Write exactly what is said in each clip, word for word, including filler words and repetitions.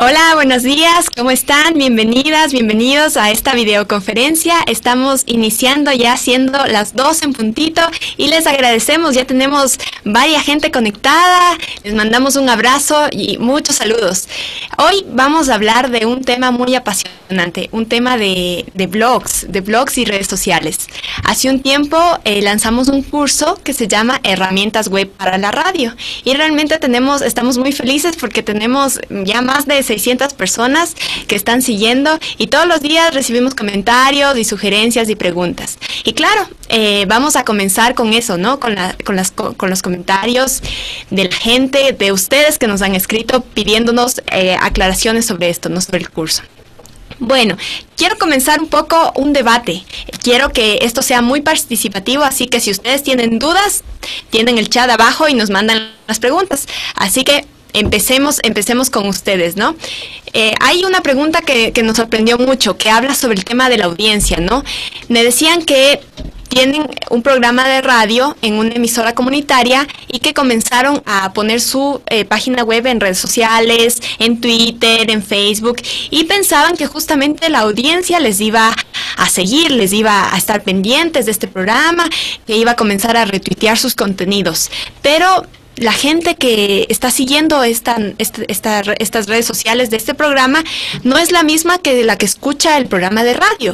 Hola, buenos días, ¿cómo están? Bienvenidas, bienvenidos a esta videoconferencia. Estamos iniciando ya siendo las dos en puntito y les agradecemos, ya tenemos varias gente conectada, les mandamos un abrazo y muchos saludos. Hoy vamos a hablar de un tema muy apasionante, un tema de, de blogs, de blogs y redes sociales. Hace un tiempo eh, lanzamos un curso que se llama Herramientas Web para la Radio y realmente tenemos, estamos muy felices porque tenemos ya más de seiscientas personas que están siguiendo y todos los días recibimos comentarios y sugerencias y preguntas. Y claro, eh, vamos a comenzar con eso, ¿no? Con, la, con, las, con los comentarios de la gente, de ustedes que nos han escrito pidiéndonos eh, aclaraciones sobre esto, no sobre el curso. Bueno, quiero comenzar un poco un debate. Quiero que esto sea muy participativo, así que si ustedes tienen dudas, tienen el chat abajo y nos mandan las preguntas. Así que Empecemos, empecemos con ustedes, ¿no? Eh, hay una pregunta que, que nos sorprendió mucho, que habla sobre el tema de la audiencia, ¿no? Me decían que tienen un programa de radio en una emisora comunitaria y que comenzaron a poner su eh, página web en redes sociales, en Twitter, en Facebook, y pensaban que justamente la audiencia les iba a seguir, les iba a estar pendientes de este programa, que iba a comenzar a retuitear sus contenidos. Pero la gente que está siguiendo esta, esta, esta, estas redes sociales de este programa no es la misma que la que escucha el programa de radio.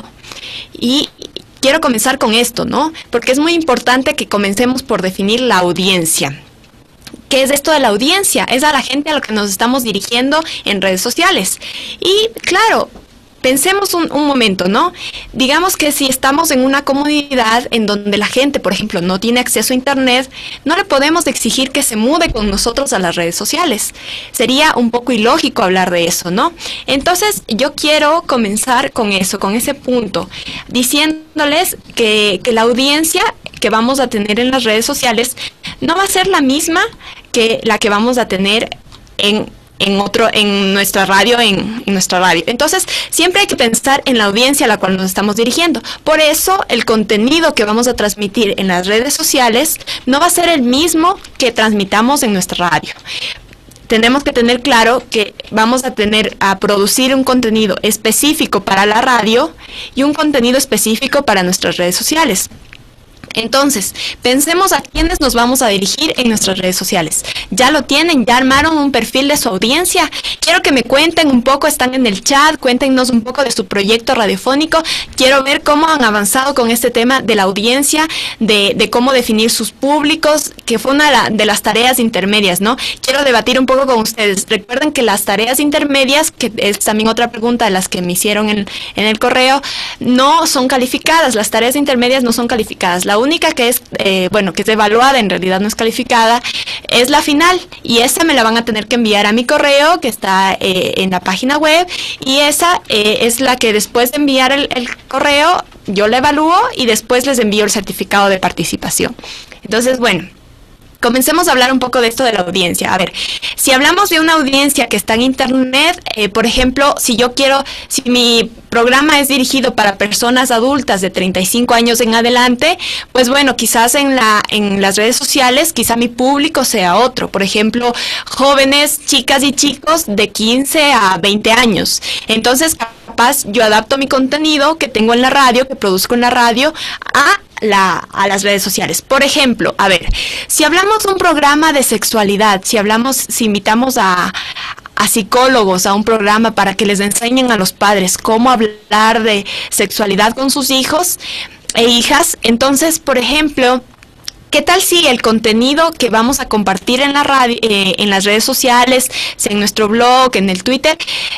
Y quiero comenzar con esto, ¿no? Porque es muy importante que comencemos por definir la audiencia. ¿Qué es esto de la audiencia? Es a la gente a la que nos estamos dirigiendo en redes sociales. Y claro, pensemos un, un momento, ¿no? Digamos que si estamos en una comunidad en donde la gente, por ejemplo, no tiene acceso a Internet, no le podemos exigir que se mude con nosotros a las redes sociales. Sería un poco ilógico hablar de eso, ¿no? Entonces, yo quiero comenzar con eso, con ese punto, diciéndoles que, que la audiencia que vamos a tener en las redes sociales no va a ser la misma que la que vamos a tener en en otro, en nuestra radio, en, en nuestra radio. Entonces, siempre hay que pensar en la audiencia a la cual nos estamos dirigiendo. Por eso, el contenido que vamos a transmitir en las redes sociales no va a ser el mismo que transmitamos en nuestra radio. Tenemos que tener claro que vamos a tener a producir un contenido específico para la radio y un contenido específico para nuestras redes sociales. Entonces, pensemos a quiénes nos vamos a dirigir en nuestras redes sociales. ¿Ya lo tienen? ¿Ya armaron un perfil de su audiencia? Quiero que me cuenten un poco, están en el chat, cuéntenos un poco de su proyecto radiofónico. Quiero ver cómo han avanzado con este tema de la audiencia, de, de cómo definir sus públicos, que fue una de las tareas intermedias, ¿no? Quiero debatir un poco con ustedes. Recuerden que las tareas intermedias, que es también otra pregunta de las que me hicieron en, en el correo, no son calificadas. Las tareas intermedias no son calificadas. La única que es, eh, bueno, que es evaluada, en realidad no es calificada, es la final, y esa me la van a tener que enviar a mi correo, que está eh, en la página web, y esa eh, es la que después de enviar el, el correo, yo la evalúo y después les envío el certificado de participación. Entonces, bueno, comencemos a hablar un poco de esto de la audiencia. A ver, si hablamos de una audiencia que está en Internet, eh, por ejemplo, si yo quiero, si mi programa es dirigido para personas adultas de treinta y cinco años en adelante, pues bueno, quizás en, la, en las redes sociales, quizá mi público sea otro. Por ejemplo, jóvenes, chicas y chicos de quince a veinte años. Entonces, capaz yo adapto mi contenido que tengo en la radio, que produzco en la radio, a La, a las redes sociales. Por ejemplo, a ver, si hablamos de un programa de sexualidad, si hablamos, si invitamos a, a psicólogos a un programa para que les enseñen a los padres cómo hablar de sexualidad con sus hijos e hijas, entonces, por ejemplo, ¿qué tal si el contenido que vamos a compartir en la radio, eh, en las redes sociales, en nuestro blog, en el Twitter,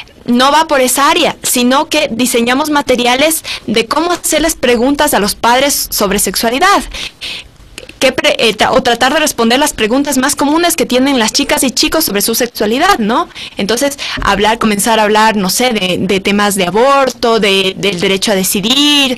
no va por esa área, sino que diseñamos materiales de cómo hacerles preguntas a los padres sobre sexualidad? Que pre, eh, o tratar de responder las preguntas más comunes que tienen las chicas y chicos sobre su sexualidad, ¿no? Entonces, hablar, comenzar a hablar, no sé, de, de temas de aborto, de, del derecho a decidir,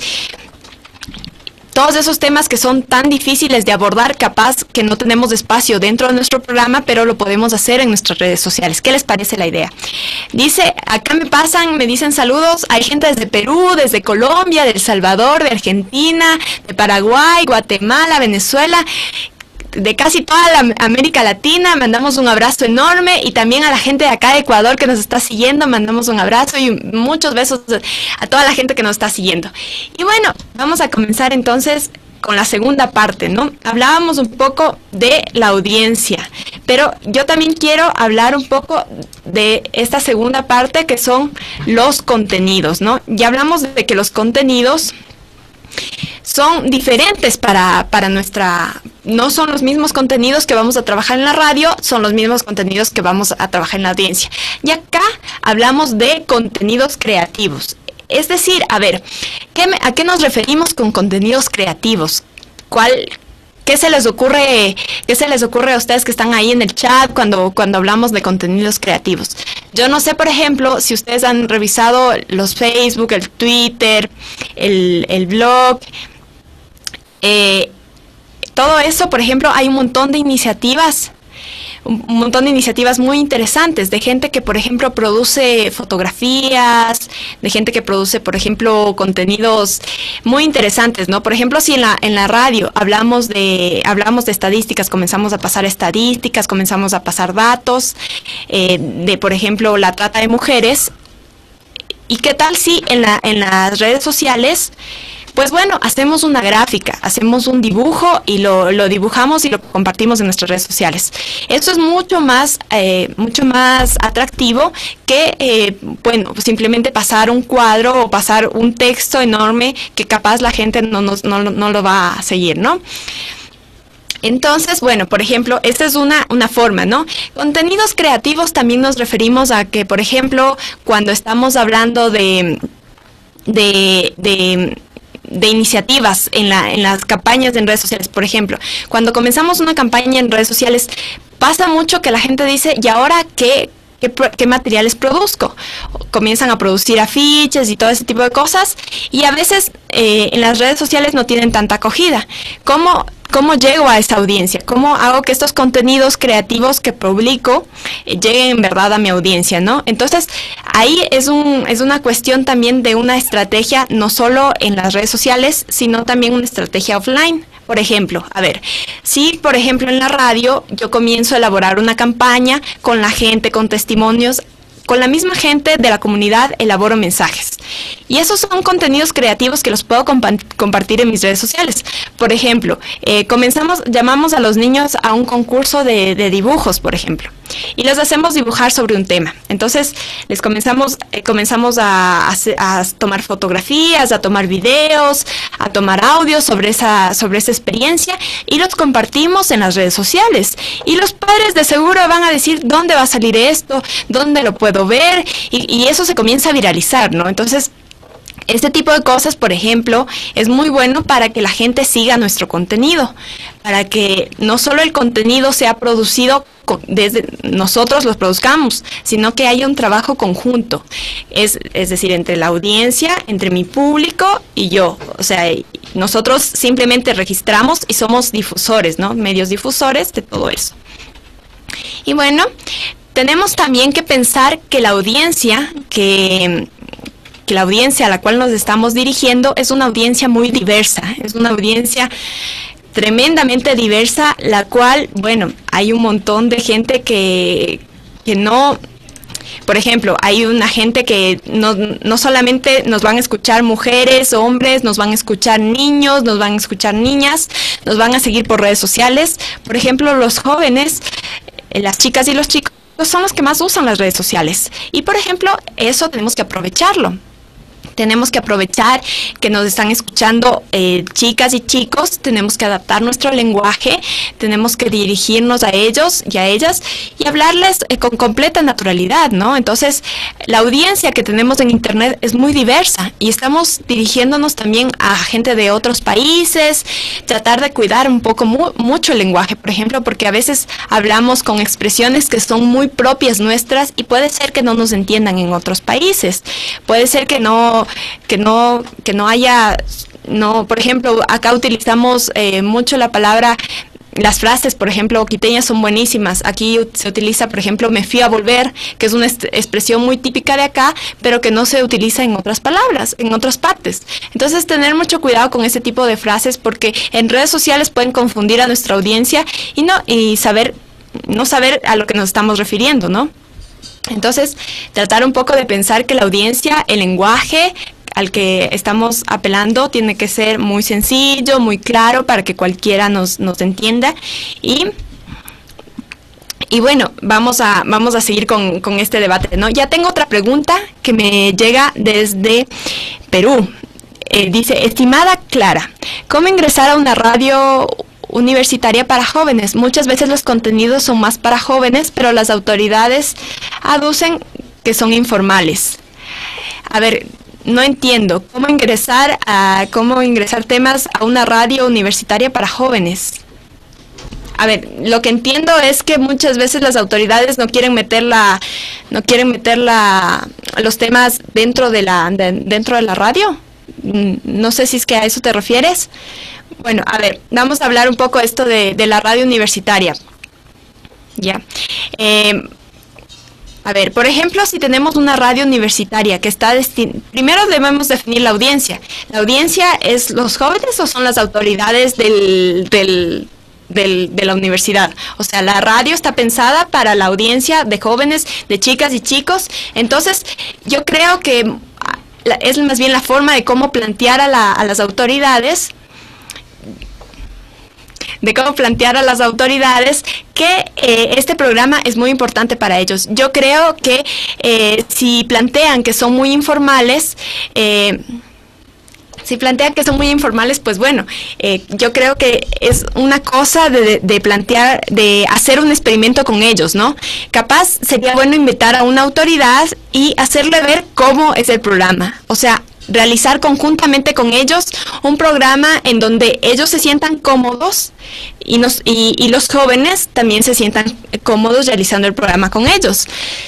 todos esos temas que son tan difíciles de abordar, capaz que no tenemos espacio dentro de nuestro programa, pero lo podemos hacer en nuestras redes sociales. ¿Qué les parece la idea? Dice, acá me pasan, me dicen saludos, hay gente desde Perú, desde Colombia, de El Salvador, de Argentina, de Paraguay, Guatemala, Venezuela. de casi toda la América Latina, mandamos un abrazo enorme, y también a la gente de acá de Ecuador que nos está siguiendo, mandamos un abrazo y muchos besos a toda la gente que nos está siguiendo. Y bueno, vamos a comenzar entonces con la segunda parte, ¿no? Hablábamos un poco de la audiencia, pero yo también quiero hablar un poco de esta segunda parte, que son los contenidos, ¿no? Ya hablamos de que los contenidos son diferentes para, para nuestra... No son los mismos contenidos que vamos a trabajar en la radio, son los mismos contenidos que vamos a trabajar en la audiencia. Y acá hablamos de contenidos creativos. Es decir, a ver, ¿qué me, ¿a qué nos referimos con contenidos creativos? ¿Cuál, qué se les ocurre, qué se les ocurre a ustedes que están ahí en el chat cuando, cuando hablamos de contenidos creativos? Yo no sé, por ejemplo, si ustedes han revisado los Facebook, el Twitter, el, el blog, eh, todo eso, por ejemplo, hay un montón de iniciativas, un montón de iniciativas muy interesantes, de gente que, por ejemplo, produce fotografías, de gente que produce, por ejemplo, contenidos muy interesantes, ¿no? Por ejemplo, si en la, en la radio hablamos de, hablamos de estadísticas, comenzamos a pasar estadísticas, comenzamos a pasar datos eh, de, por ejemplo, la trata de mujeres. ¿Y qué tal si en, la, en las redes sociales, pues bueno, hacemos una gráfica, hacemos un dibujo y lo, lo dibujamos y lo compartimos en nuestras redes sociales? Esto es mucho más, eh, mucho más atractivo que, eh, bueno, simplemente pasar un cuadro o pasar un texto enorme que capaz la gente no, no, no, no lo va a seguir, ¿no? Entonces, bueno, por ejemplo, esta es una, una forma, ¿no? Contenidos creativos también nos referimos a que, por ejemplo, cuando estamos hablando de... de, de de iniciativas en, la, en las campañas en redes sociales, por ejemplo, cuando comenzamos una campaña en redes sociales, pasa mucho que la gente dice, ¿y ahora qué, qué, qué materiales produzco? Comienzan a producir afiches y todo ese tipo de cosas, y a veces eh, en las redes sociales no tienen tanta acogida. ¿Cómo, cómo llego a esa audiencia? ¿Cómo hago que estos contenidos creativos que publico eh, lleguen en verdad a mi audiencia, ¿no? Entonces, ahí es, un, es una cuestión también de una estrategia, no solo en las redes sociales, sino también una estrategia offline. Por ejemplo, a ver, si por ejemplo en la radio yo comienzo a elaborar una campaña con la gente, con testimonios, con la misma gente de la comunidad elaboro mensajes. Y esos son contenidos creativos que los puedo compa compartir en mis redes sociales. Por ejemplo, eh, comenzamos, llamamos a los niños a un concurso de, de dibujos, por ejemplo, y los hacemos dibujar sobre un tema. Entonces, les comenzamos, eh, comenzamos a, a, a tomar fotografías, a tomar videos, a tomar audios sobre esa, sobre esa experiencia, y los compartimos en las redes sociales. Y los padres de seguro van a decir, ¿dónde va a salir esto? ¿Dónde lo puedo ver? Y, y eso se comienza a viralizar, ¿no? Entonces, este tipo de cosas, por ejemplo, es muy bueno para que la gente siga nuestro contenido, para que no solo el contenido sea producido desde nosotros los produzcamos, sino que haya un trabajo conjunto, es, es decir, entre la audiencia, entre mi público y yo. O sea, nosotros simplemente registramos y somos difusores, ¿no? Medios difusores de todo eso. Y bueno, tenemos también que pensar que la audiencia que... que la audiencia a la cual nos estamos dirigiendo es una audiencia muy diversa, es una audiencia tremendamente diversa, la cual, bueno, hay un montón de gente que, que no, por ejemplo, hay una gente que no, no solamente nos van a escuchar mujeres, hombres, nos van a escuchar niños, nos van a escuchar niñas, nos van a seguir por redes sociales. Por ejemplo, los jóvenes, las chicas y los chicos son los que más usan las redes sociales. Y, por ejemplo, eso tenemos que aprovecharlo. Tenemos que aprovechar que nos están escuchando eh, chicas y chicos, tenemos que adaptar nuestro lenguaje, tenemos que dirigirnos a ellos y a ellas y hablarles eh, con completa naturalidad, ¿no? Entonces, la audiencia que tenemos en Internet es muy diversa y estamos dirigiéndonos también a gente de otros países, tratar de cuidar un poco mu mucho el lenguaje, por ejemplo, porque a veces hablamos con expresiones que son muy propias nuestras y puede ser que no nos entiendan en otros países, puede ser que no que no que no haya no por ejemplo acá utilizamos eh, mucho la palabra las frases, por ejemplo, quiteñas son buenísimas. Aquí se utiliza, por ejemplo, me fui a volver, que es una expresión muy típica de acá, pero que no se utiliza en otras palabras, en otras partes. Entonces, tener mucho cuidado con ese tipo de frases, porque en redes sociales pueden confundir a nuestra audiencia y no y saber no saber a lo que nos estamos refiriendo, ¿no? Entonces, tratar un poco de pensar que la audiencia, el lenguaje al que estamos apelando tiene que ser muy sencillo, muy claro, para que cualquiera nos, nos entienda. Y, y bueno, vamos a, vamos a seguir con, con este debate, ¿no? Ya tengo otra pregunta que me llega desde Perú. Eh, dice, estimada Clara, ¿cómo ingresar a una radio universitaria para jóvenes? Muchas veces los contenidos son más para jóvenes, pero las autoridades aducen que son informales. A ver, no entiendo, ¿cómo ingresar a cómo ingresar temas a una radio universitaria para jóvenes? A ver, lo que entiendo es que muchas veces las autoridades no quieren meter la, no quieren meter la, los temas dentro de la, de, dentro de la radio. No sé si es que a eso te refieres. Bueno, a ver, vamos a hablar un poco esto de, de la radio universitaria. Ya. Eh, A ver, por ejemplo, si tenemos una radio universitaria que está destinada... Primero debemos definir la audiencia. ¿La audiencia es los jóvenes o son las autoridades del, del, del, de la universidad? O sea, la radio está pensada para la audiencia de jóvenes, de chicas y chicos. Entonces, yo creo que es más bien la forma de cómo plantear a, la, a las autoridades... de cómo plantear a las autoridades que eh, este programa es muy importante para ellos. Yo creo que eh, si plantean que son muy informales, eh, si plantean que son muy informales, pues bueno, eh, yo creo que es una cosa de, de plantear, de hacer un experimento con ellos, ¿no? Capaz sería bueno invitar a una autoridad y hacerle ver cómo es el programa. O sea, realizar conjuntamente con ellos un programa en donde ellos se sientan cómodos y, nos, y, y los jóvenes también se sientan cómodos realizando el programa con ellos.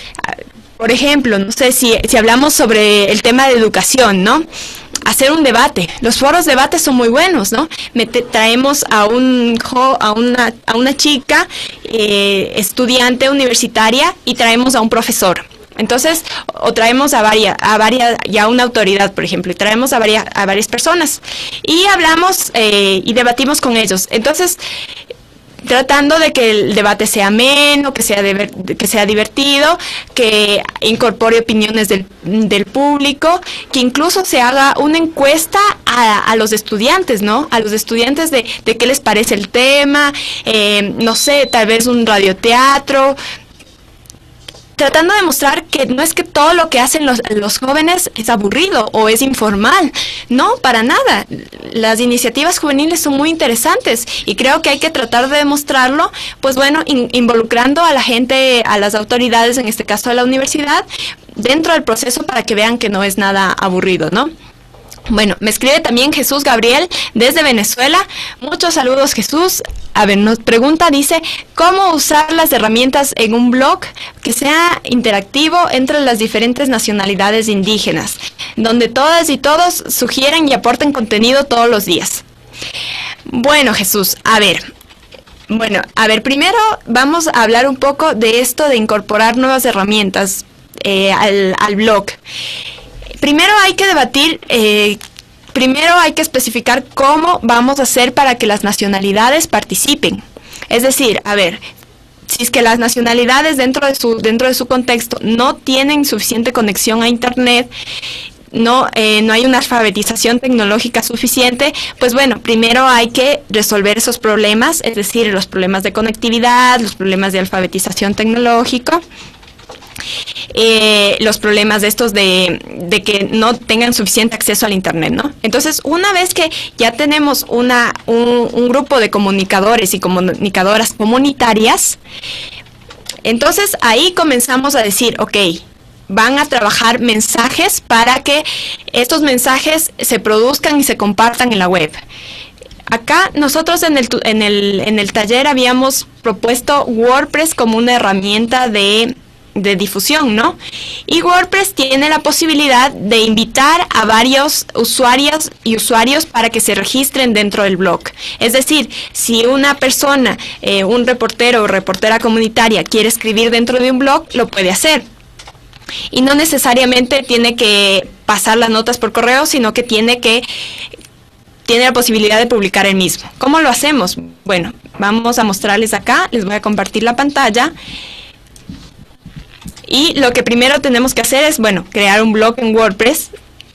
Por ejemplo, no sé si, si hablamos sobre el tema de educación, ¿no? Hacer un debate. Los foros de debate son muy buenos, ¿no? Mete, traemos a un jo, a una a una chica eh, estudiante universitaria y traemos a un profesor. Entonces, o traemos a varias, a varias, ya una autoridad, por ejemplo, y traemos a varias, a varias personas y hablamos eh, y debatimos con ellos. Entonces, tratando de que el debate sea ameno, que sea, de, que sea divertido, que incorpore opiniones del, del público, que incluso se haga una encuesta a, a los estudiantes, ¿no? A los estudiantes de, de qué les parece el tema, eh, no sé, tal vez un radioteatro, tratando de mostrar que no es que todo lo que hacen los, los jóvenes es aburrido o es informal. No, para nada. Las iniciativas juveniles son muy interesantes y creo que hay que tratar de demostrarlo, pues bueno, in, involucrando a la gente, a las autoridades, en este caso a la universidad, dentro del proceso para que vean que no es nada aburrido, ¿no? Bueno, me escribe también Jesús Gabriel desde Venezuela. Muchos saludos, Jesús. A ver, nos pregunta, dice, ¿cómo usar las herramientas en un blog que sea interactivo entre las diferentes nacionalidades indígenas, donde todas y todos sugieren y aporten contenido todos los días? Bueno, Jesús, a ver, bueno, a ver, primero vamos a hablar un poco de esto de incorporar nuevas herramientas eh, al, al blog. Primero hay que debatir, eh, primero hay que especificar cómo vamos a hacer para que las nacionalidades participen. Es decir, a ver, si es que las nacionalidades dentro de su, dentro de su contexto no tienen suficiente conexión a Internet, no, eh, no hay una alfabetización tecnológica suficiente, pues bueno, primero hay que resolver esos problemas, es decir, los problemas de conectividad, los problemas de alfabetización tecnológica. Eh, los problemas de estos de, de que no tengan suficiente acceso al Internet, ¿no? Entonces, una vez que ya tenemos una, un, un grupo de comunicadores y comunicadoras comunitarias, entonces ahí comenzamos a decir, ok, van a trabajar mensajes para que estos mensajes se produzcan y se compartan en la web. Acá nosotros en el, en el, en el taller habíamos propuesto WordPress como una herramienta de de difusión, ¿no? Y WordPress tiene la posibilidad de invitar a varios usuarios y usuarios para que se registren dentro del blog. Es decir, si una persona, eh, un reportero o reportera comunitaria quiere escribir dentro de un blog, lo puede hacer. Y no necesariamente tiene que pasar las notas por correo, sino que tiene que tiene la posibilidad de publicar el mismo. ¿Cómo lo hacemos? Bueno, vamos a mostrarles acá, les voy a compartir la pantalla. Y lo que primero tenemos que hacer es, bueno, crear un blog en WordPress.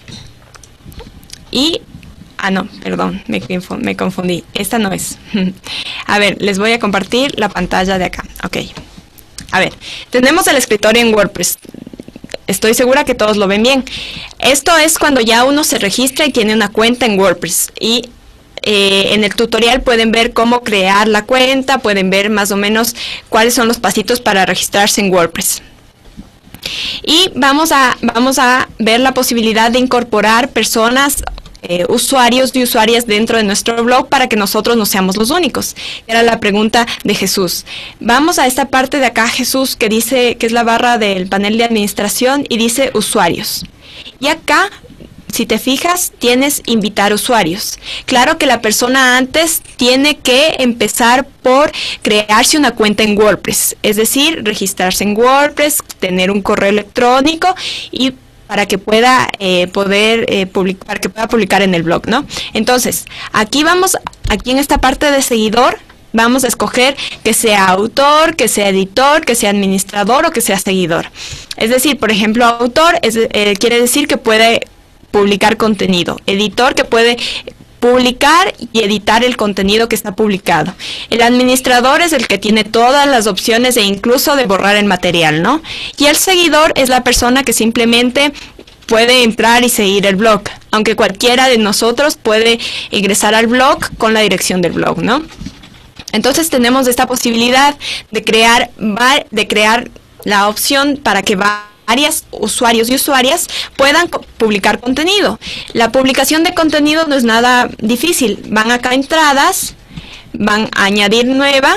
Y, ah no, perdón, me, me confundí, esta no es. A ver, les voy a compartir la pantalla de acá, ok. A ver, tenemos el escritorio en WordPress. Estoy segura que todos lo ven bien. Esto es cuando ya uno se registra y tiene una cuenta en WordPress. Y eh, en el tutorial pueden ver cómo crear la cuenta, pueden ver más o menos cuáles son los pasitos para registrarse en WordPress. Y vamos a, vamos a ver la posibilidad de incorporar personas, eh, usuarios y usuarias dentro de nuestro blog para que nosotros no seamos los únicos. Era la pregunta de Jesús. Vamos a esta parte de acá, Jesús, que dice que es la barra del panel de administración y dice usuarios. Y acá, si te fijas, tienes invitar usuarios. Claro que la persona antes tiene que empezar por crearse una cuenta en WordPress, es decir, registrarse en WordPress, tener un correo electrónico y para que pueda eh, poder eh, publicar, para que pueda publicar en el blog, ¿no? Entonces, aquí vamos, aquí en esta parte de seguidor, vamos a escoger que sea autor, que sea editor, que sea administrador o que sea seguidor. Es decir, por ejemplo, autor es, eh, quiere decir que puede publicar contenido. Editor, que puede publicar y editar el contenido que está publicado. El administrador es el que tiene todas las opciones e incluso de borrar el material, ¿no? Y el seguidor es la persona que simplemente puede entrar y seguir el blog, aunque cualquiera de nosotros puede ingresar al blog con la dirección del blog, ¿no? Entonces tenemos esta posibilidad de crear, de crear la opción para que va varios usuarios y usuarias puedan publicar contenido. La publicación de contenido no es nada difícil. Van acá a entradas, van a añadir nueva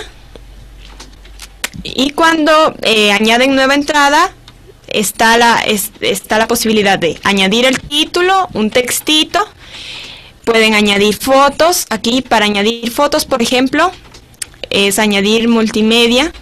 y cuando eh, añaden nueva entrada está la, es, está la posibilidad de añadir el título, un textito, pueden añadir fotos. Aquí para añadir fotos, por ejemplo, es añadir multimedia,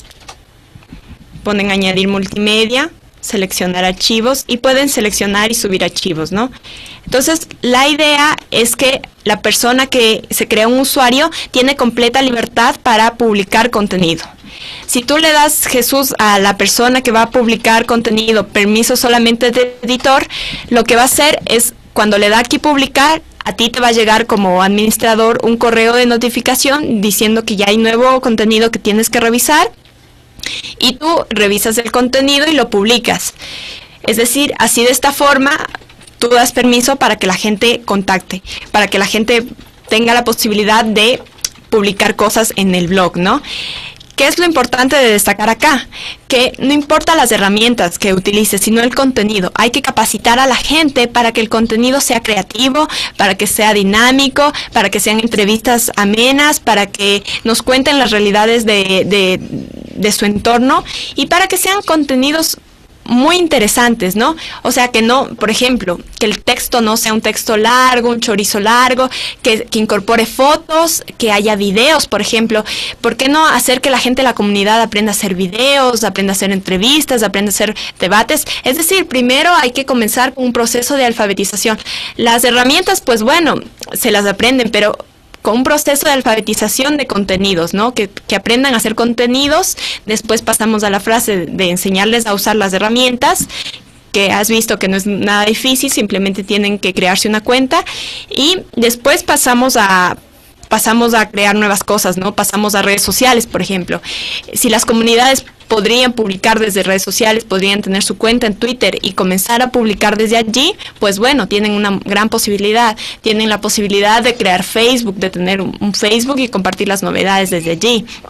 ponen añadir multimedia, seleccionar archivos y pueden seleccionar y subir archivos, ¿no? Entonces, la idea es que la persona que se crea un usuario tiene completa libertad para publicar contenido. Si tú le das, Jesús, a la persona que va a publicar contenido permiso solamente de editor, lo que va a hacer es, cuando le da aquí publicar, a ti te va a llegar como administrador un correo de notificación diciendo que ya hay nuevo contenido que tienes que revisar. Y tú revisas el contenido y lo publicas. Es decir, así de esta forma, tú das permiso para que la gente contacte, para que la gente tenga la posibilidad de publicar cosas en el blog, ¿no? ¿Qué es lo importante de destacar acá? Que no importa las herramientas que utilices, sino el contenido. Hay que capacitar a la gente para que el contenido sea creativo, para que sea dinámico, para que sean entrevistas amenas, para que nos cuenten las realidades de, de, de su entorno y para que sean contenidos muy interesantes, ¿no? O sea, que no, por ejemplo, que el texto no sea un texto largo, un chorizo largo, que, que incorpore fotos, que haya videos, por ejemplo. ¿Por qué no hacer que la gente de la comunidad aprenda a hacer videos, aprenda a hacer entrevistas, aprenda a hacer debates? Es decir, primero hay que comenzar con un proceso de alfabetización. Las herramientas, pues bueno, se las aprenden, pero con un proceso de alfabetización de contenidos, ¿no? Que, que aprendan a hacer contenidos. Después pasamos a la frase de enseñarles a usar las herramientas, que has visto que no es nada difícil, simplemente tienen que crearse una cuenta. Y después pasamos a... pasamos a crear nuevas cosas, ¿no? Pasamos a redes sociales, por ejemplo. Si las comunidades podrían publicar desde redes sociales, podrían tener su cuenta en Twitter y comenzar a publicar desde allí, pues bueno, tienen una gran posibilidad. Tienen la posibilidad de crear Facebook, de tener un, un Facebook y compartir las novedades desde allí.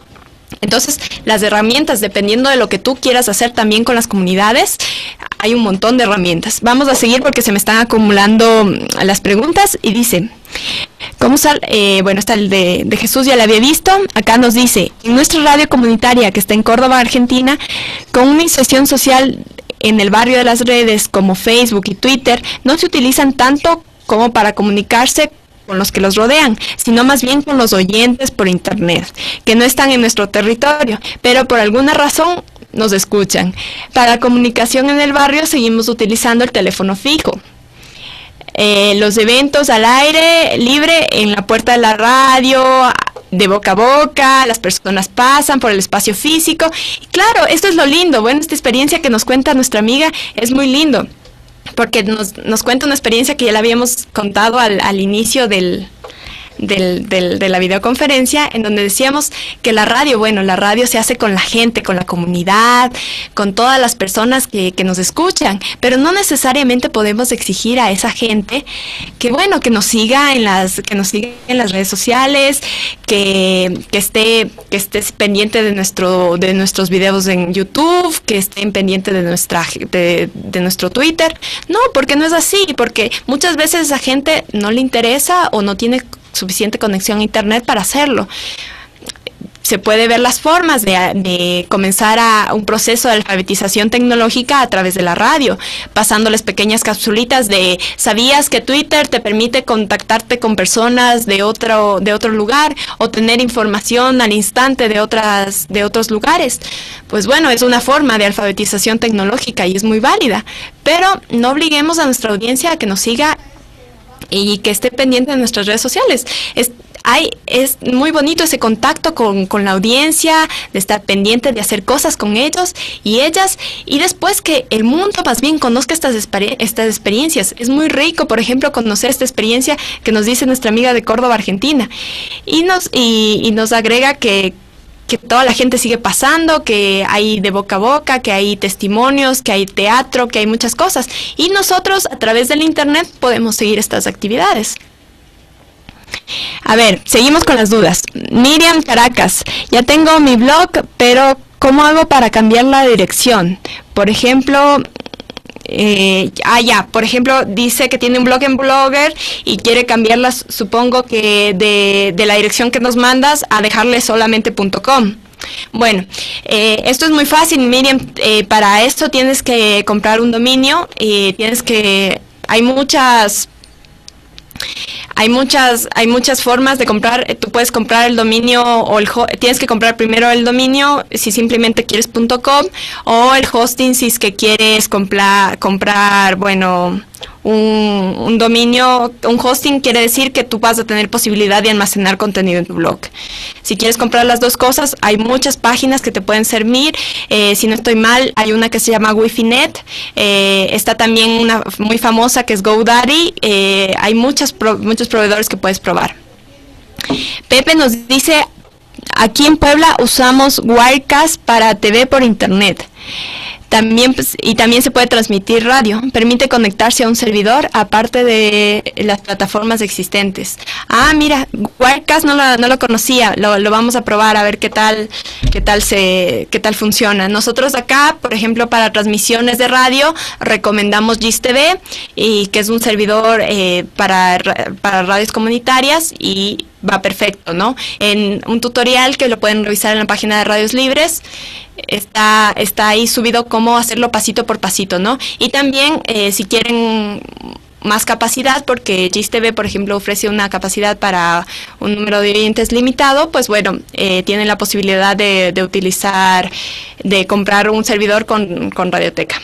Entonces, las herramientas, dependiendo de lo que tú quieras hacer también con las comunidades, hay un montón de herramientas. Vamos a seguir porque se me están acumulando las preguntas y dice, ¿cómo sal? Eh, bueno, está el de, de Jesús, ya lo había visto. Acá nos dice, en nuestra radio comunitaria que está en Córdoba, Argentina, con una inserción social en el barrio de las redes como Facebook y Twitter, no se utilizan tanto como para comunicarse con los que los rodean, sino más bien con los oyentes por internet, que no están en nuestro territorio, pero por alguna razón nos escuchan. Para comunicación en el barrio seguimos utilizando el teléfono fijo. Eh, los eventos al aire libre en la puerta de la radio, de boca a boca, las personas pasan por el espacio físico. Y claro, esto es lo lindo. Bueno, esta experiencia que nos cuenta nuestra amiga es muy lindo, porque nos, nos cuenta una experiencia que ya la habíamos contado al, al inicio del, del, del, de la videoconferencia, en donde decíamos que la radio, bueno, la radio se hace con la gente, con la comunidad, con todas las personas que, que nos escuchan, pero no necesariamente podemos exigir a esa gente que, bueno, que nos siga en las, que nos siga en las redes sociales, que, que esté, que esté pendiente de nuestro, de nuestros videos en YouTube, que estén pendiente de nuestra, de, de nuestro Twitter. No, porque no es así, porque muchas veces a esa gente no le interesa o no tiene suficiente conexión a internet para hacerlo. Se puede ver las formas de, de comenzar a un proceso de alfabetización tecnológica a través de la radio, pasándoles pequeñas capsulitas de ¿sabías que Twitter te permite contactarte con personas de otro, de otro lugar o tener información al instante de otras, de otros lugares? Pues bueno, es una forma de alfabetización tecnológica y es muy válida, pero no obliguemos a nuestra audiencia a que nos siga y que esté pendiente de nuestras redes sociales. Es, hay, es muy bonito ese contacto con, con la audiencia, de estar pendiente, de hacer cosas con ellos y ellas, y después que el mundo más bien conozca estas, estas experiencias. Es muy rico, por ejemplo, conocer esta experiencia que nos dice nuestra amiga de Córdoba, Argentina, y nos, y, y nos agrega que que toda la gente sigue pasando, que hay de boca a boca, que hay testimonios, que hay teatro, que hay muchas cosas. Y nosotros a través del internet podemos seguir estas actividades. A ver, seguimos con las dudas. Miriam Caracas, ya tengo mi blog, pero ¿cómo hago para cambiar la dirección? Por ejemplo... Eh, ah, ya, por ejemplo, dice que tiene un blog en Blogger y quiere cambiarla, supongo que de, de la dirección que nos mandas a dejarle solamente punto com. Bueno, eh, esto es muy fácil, Miriam. Eh, para esto tienes que comprar un dominio y tienes que... Hay muchas... Hay muchas, hay muchas formas de comprar. Tú puedes comprar el dominio o el tienes que comprar primero el dominio si simplemente quieres .com, o el hosting si es que quieres comprar, comprar bueno, un, un dominio, un hosting quiere decir que tú vas a tener posibilidad de almacenar contenido en tu blog. Si quieres comprar las dos cosas, hay muchas páginas que te pueden servir. Eh, si no estoy mal, hay una que se llama Wifinet, eh, está también una muy famosa que es GoDaddy. Eh, hay muchas pro, muchos proveedores que puedes probar. Pepe nos dice, aquí en Puebla usamos Wirecast para T V por internet. También, pues, y también se puede transmitir radio. Permite conectarse a un servidor aparte de las plataformas existentes. Ah, mira, Wirecast no lo, no lo conocía. Lo, lo vamos a probar a ver qué tal, qué tal se, qué tal funciona. Nosotros acá, por ejemplo, para transmisiones de radio recomendamos Gis T V, y que es un servidor eh, para para radios comunitarias, y va perfecto, ¿no? En un tutorial que lo pueden revisar en la página de Radios Libres, está, está ahí subido cómo hacerlo pasito por pasito, ¿no? Y también, eh, si quieren más capacidad, porque Gis T V, por ejemplo, ofrece una capacidad para un número de oyentes limitado, pues bueno, eh, tienen la posibilidad de, de utilizar, de comprar un servidor con, con Radioteca.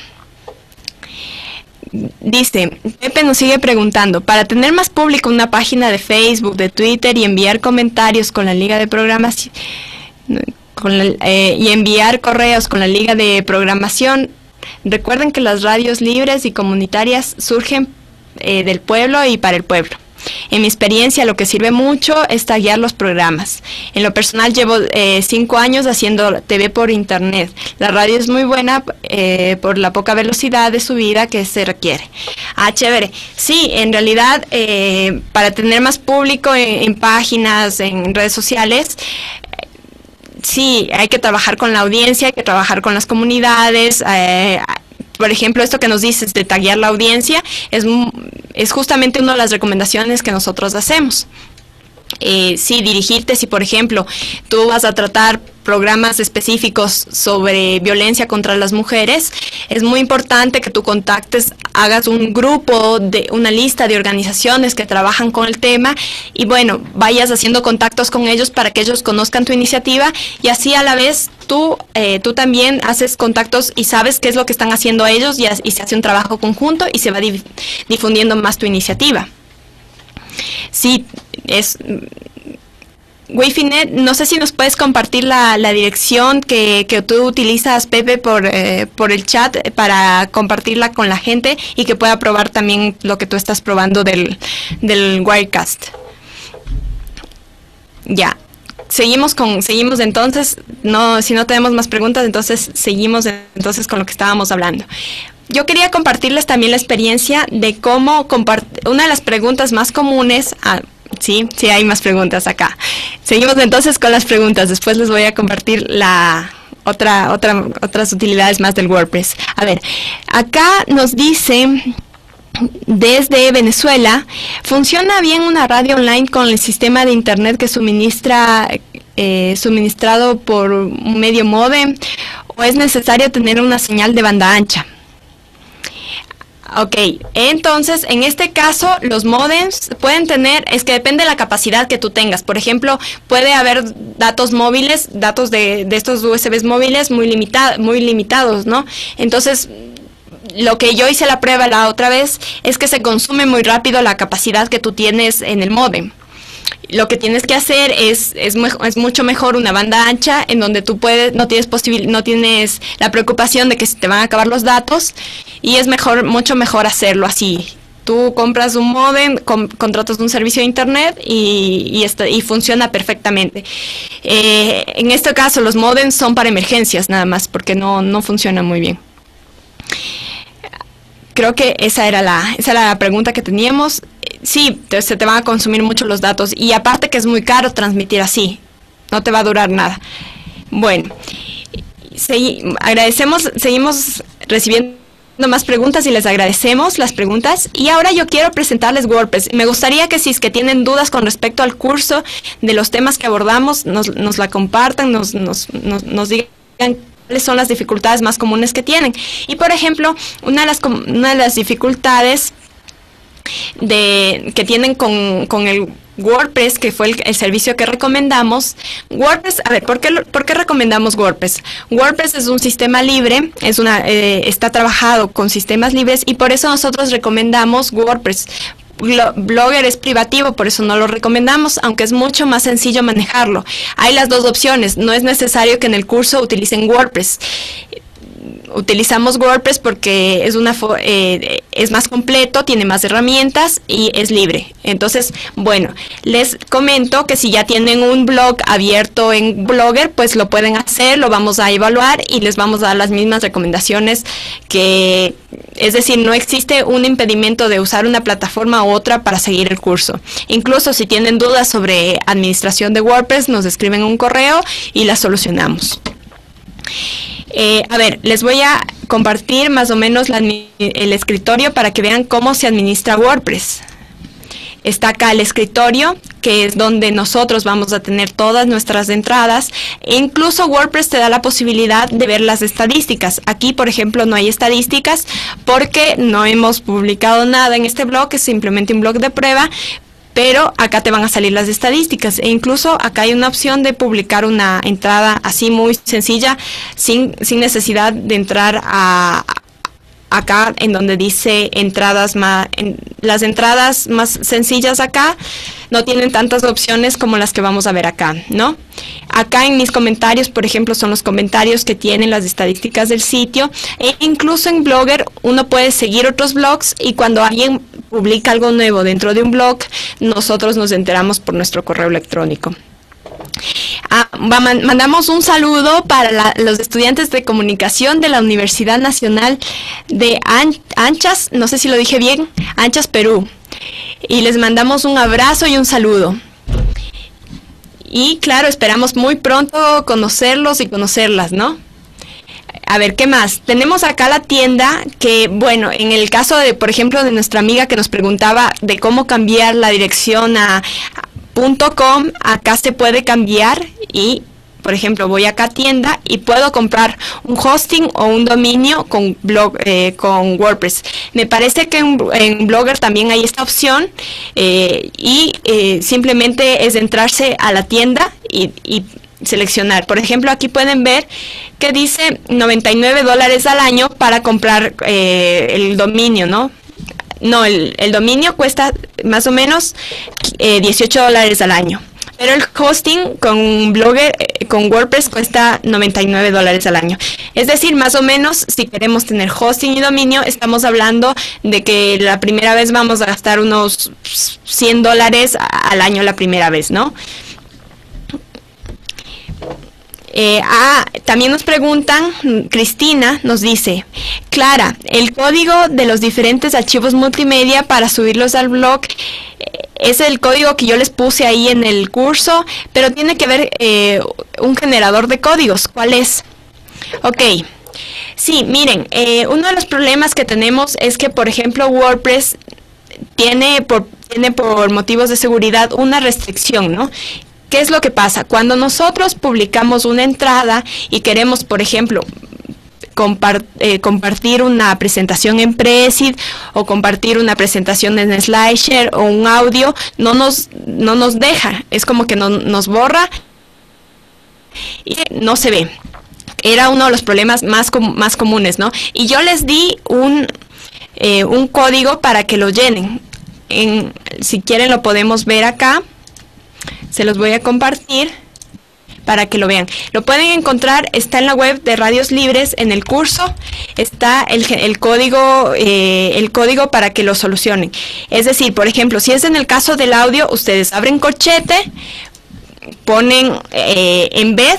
Dice, Pepe nos sigue preguntando, para tener más público una página de Facebook, de Twitter y enviar comentarios con la liga de programación, con la, eh, y enviar correos con la liga de programación, recuerden que las radios libres y comunitarias surgen eh, del pueblo y para el pueblo. En mi experiencia, lo que sirve mucho es taguear los programas. En lo personal, llevo eh, cinco años haciendo T V por internet. La radio es muy buena eh, por la poca velocidad de subida que se requiere. Ah, chévere. Sí, en realidad, eh, para tener más público en, en páginas, en redes sociales, sí, hay que trabajar con la audiencia, hay que trabajar con las comunidades. Eh, por ejemplo, esto que nos dices de taguear la audiencia es, es justamente una de las recomendaciones que nosotros hacemos. Eh, sí, dirigirte, si por ejemplo tú vas a tratar programas específicos sobre violencia contra las mujeres, es muy importante que tú contactes, hagas un grupo, de una lista de organizaciones que trabajan con el tema y bueno, vayas haciendo contactos con ellos para que ellos conozcan tu iniciativa y así a la vez tú, eh, tú también haces contactos y sabes qué es lo que están haciendo ellos y, y se hace un trabajo conjunto y se va dif- difundiendo más tu iniciativa. Sí, es Wifinet, no sé si nos puedes compartir la, la dirección que, que tú utilizas, Pepe, por, eh, por el chat para compartirla con la gente y que pueda probar también lo que tú estás probando del, del Wirecast. Ya, seguimos con, seguimos entonces, no, si no tenemos más preguntas, entonces seguimos entonces con lo que estábamos hablando. Yo quería compartirles también la experiencia de cómo compartir, una de las preguntas más comunes, ah, sí, sí hay más preguntas acá. Seguimos entonces con las preguntas, después les voy a compartir la otra, otra, otras utilidades más del WordPress. A ver, acá nos dice desde Venezuela, ¿funciona bien una radio online con el sistema de internet que suministra eh, suministrado por un medio módem o es necesario tener una señal de banda ancha? Ok, entonces en este caso los modems pueden tener, es que depende de la capacidad que tú tengas. Por ejemplo, puede haber datos móviles, datos de, de estos U S Bs móviles muy, limita, muy limitados, ¿no? Entonces, lo que yo hice la prueba la otra vez es que se consume muy rápido la capacidad que tú tienes en el módem. Lo que tienes que hacer es, es, es mucho mejor una banda ancha en donde tú puedes, no tienes posibil, no tienes la preocupación de que se te van a acabar los datos y es mejor, mucho mejor hacerlo así. Tú compras un módem, con, contratas un servicio de internet y, y, está, y funciona perfectamente. Eh, en este caso los módems son para emergencias nada más porque no, no funcionan muy bien. Creo que esa era la, esa era la pregunta que teníamos. Sí, te, se te van a consumir mucho los datos y aparte que es muy caro transmitir así, no te va a durar nada. Bueno, segui agradecemos, seguimos recibiendo más preguntas y les agradecemos las preguntas y ahora yo quiero presentarles WordPress. Me gustaría que si es que tienen dudas con respecto al curso de los temas que abordamos, nos, nos la compartan, nos, nos, nos, nos digan cuáles son las dificultades más comunes que tienen. Y por ejemplo, una de las, una de las dificultades de que tienen con, con el WordPress, que fue el, el servicio que recomendamos. WordPress, a ver, ¿por qué, ¿por qué recomendamos WordPress? WordPress es un sistema libre, es una, eh, está trabajado con sistemas libres y por eso nosotros recomendamos WordPress. Blogger es privativo, por eso no lo recomendamos, aunque es mucho más sencillo manejarlo. Hay las dos opciones, no es necesario que en el curso utilicen WordPress. Utilizamos WordPress porque es una eh, es más completo, tiene más herramientas y es libre. Entonces, bueno, les comento que si ya tienen un blog abierto en Blogger, pues lo pueden hacer, lo vamos a evaluar y les vamos a dar las mismas recomendaciones que, es decir, no existe un impedimento de usar una plataforma u otra para seguir el curso. Incluso si tienen dudas sobre administración de WordPress, nos escriben un correo y las solucionamos. Eh, a ver, les voy a compartir más o menos la, el escritorio para que vean cómo se administra WordPress. Está acá el escritorio, que es donde nosotros vamos a tener todas nuestras entradas. E incluso WordPress te da la posibilidad de ver las estadísticas. Aquí, por ejemplo, no hay estadísticas porque no hemos publicado nada en este blog, es simplemente un blog de prueba. Pero acá te van a salir las estadísticas e incluso acá hay una opción de publicar una entrada así muy sencilla sin, sin necesidad de entrar a, acá en donde dice entradas más, en, las entradas más sencillas acá no tienen tantas opciones como las que vamos a ver acá, ¿no? Acá en mis comentarios, por ejemplo, son los comentarios que tienen las estadísticas del sitio e incluso en Blogger uno puede seguir otros blogs y cuando alguien publica algo nuevo dentro de un blog, nosotros nos enteramos por nuestro correo electrónico. Ah, mandamos un saludo para la, los estudiantes de comunicación de la Universidad Nacional de An Anchas, no sé si lo dije bien, Anchas, Perú. Y les mandamos un abrazo y un saludo. Y claro, esperamos muy pronto conocerlos y conocerlas, ¿no? A ver, ¿qué más? Tenemos acá la tienda que, bueno, en el caso de, por ejemplo, de nuestra amiga que nos preguntaba de cómo cambiar la dirección a .com, acá se puede cambiar y, por ejemplo, voy acá a tienda y puedo comprar un hosting o un dominio con blog, eh, con WordPress. Me parece que en, en Blogger también hay esta opción eh, y eh, simplemente es entrarse a la tienda y, y seleccionar. Por ejemplo, aquí pueden ver que dice noventa y nueve dólares al año para comprar eh, el dominio, ¿no? No, el, el dominio cuesta más o menos eh, dieciocho dólares al año. Pero el hosting con Blogger, eh, con WordPress cuesta noventa y nueve dólares al año. Es decir, más o menos, si queremos tener hosting y dominio, estamos hablando de que la primera vez vamos a gastar unos cien dólares al año la primera vez, ¿no? Eh, ah, también nos preguntan, Cristina nos dice, Clara, el código de los diferentes archivos multimedia para subirlos al blog eh, es el código que yo les puse ahí en el curso, pero tiene que ver eh, un generador de códigos. ¿Cuál es? Ok. Sí, miren, eh, uno de los problemas que tenemos es que, por ejemplo, WordPress tiene por, tiene por motivos de seguridad una restricción, ¿no? ¿Qué es lo que pasa? Cuando nosotros publicamos una entrada y queremos, por ejemplo, compart eh, compartir una presentación en Prezi o compartir una presentación en SlideShare o un audio, no nos, no nos deja. Es como que no, nos borra y no se ve. Era uno de los problemas más, com más comunes, ¿no? Y yo les di un, eh, un código para que lo llenen. En, si quieren lo podemos ver acá. Se los voy a compartir para que lo vean. Lo pueden encontrar, está en la web de Radios Libres, en el curso, está el, el, código, eh, el código para que lo solucionen. Es decir, por ejemplo, si es en el caso del audio, ustedes abren corchete, ponen eh, embed,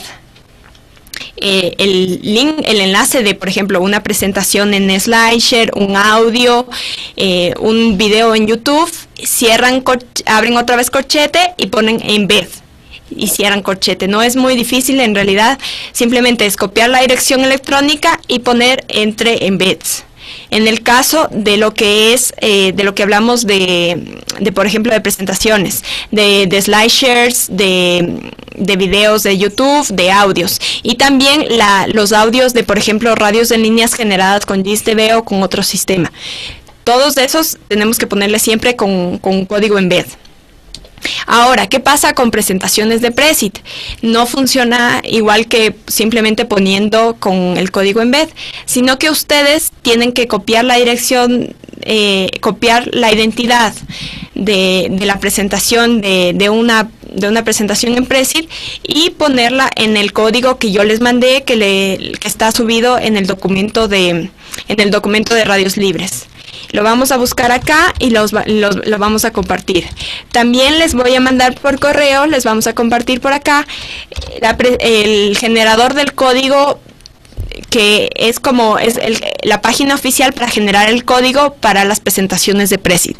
eh, el link, el enlace de, por ejemplo, una presentación en SlideShare, un audio, eh, un video en YouTube, cierran, abren otra vez corchete y ponen embed y cierran corchete. No es muy difícil en realidad, simplemente es copiar la dirección electrónica y poner entre embeds. En el caso de lo que es, eh, de lo que hablamos de, de, por ejemplo, de presentaciones, de, de SlideShares, de, de videos de YouTube, de audios. Y también la, los audios de, por ejemplo, radios en líneas generadas con GIS-D B o con otro sistema. Todos esos tenemos que ponerle siempre con, con código embed. Ahora, ¿qué pasa con presentaciones de Prezi? No funciona igual que simplemente poniendo con el código embed, sino que ustedes tienen que copiar la dirección, eh, copiar la identidad de, de la presentación de, de, una, de una presentación en Prezi y ponerla en el código que yo les mandé, que, le, que está subido en el documento de, en el documento de Radios Libres. Lo vamos a buscar acá y los, los, lo vamos a compartir. También les voy a mandar por correo, les vamos a compartir por acá la, el generador del código, que es como es el, la página oficial para generar el código para las presentaciones de Prezi.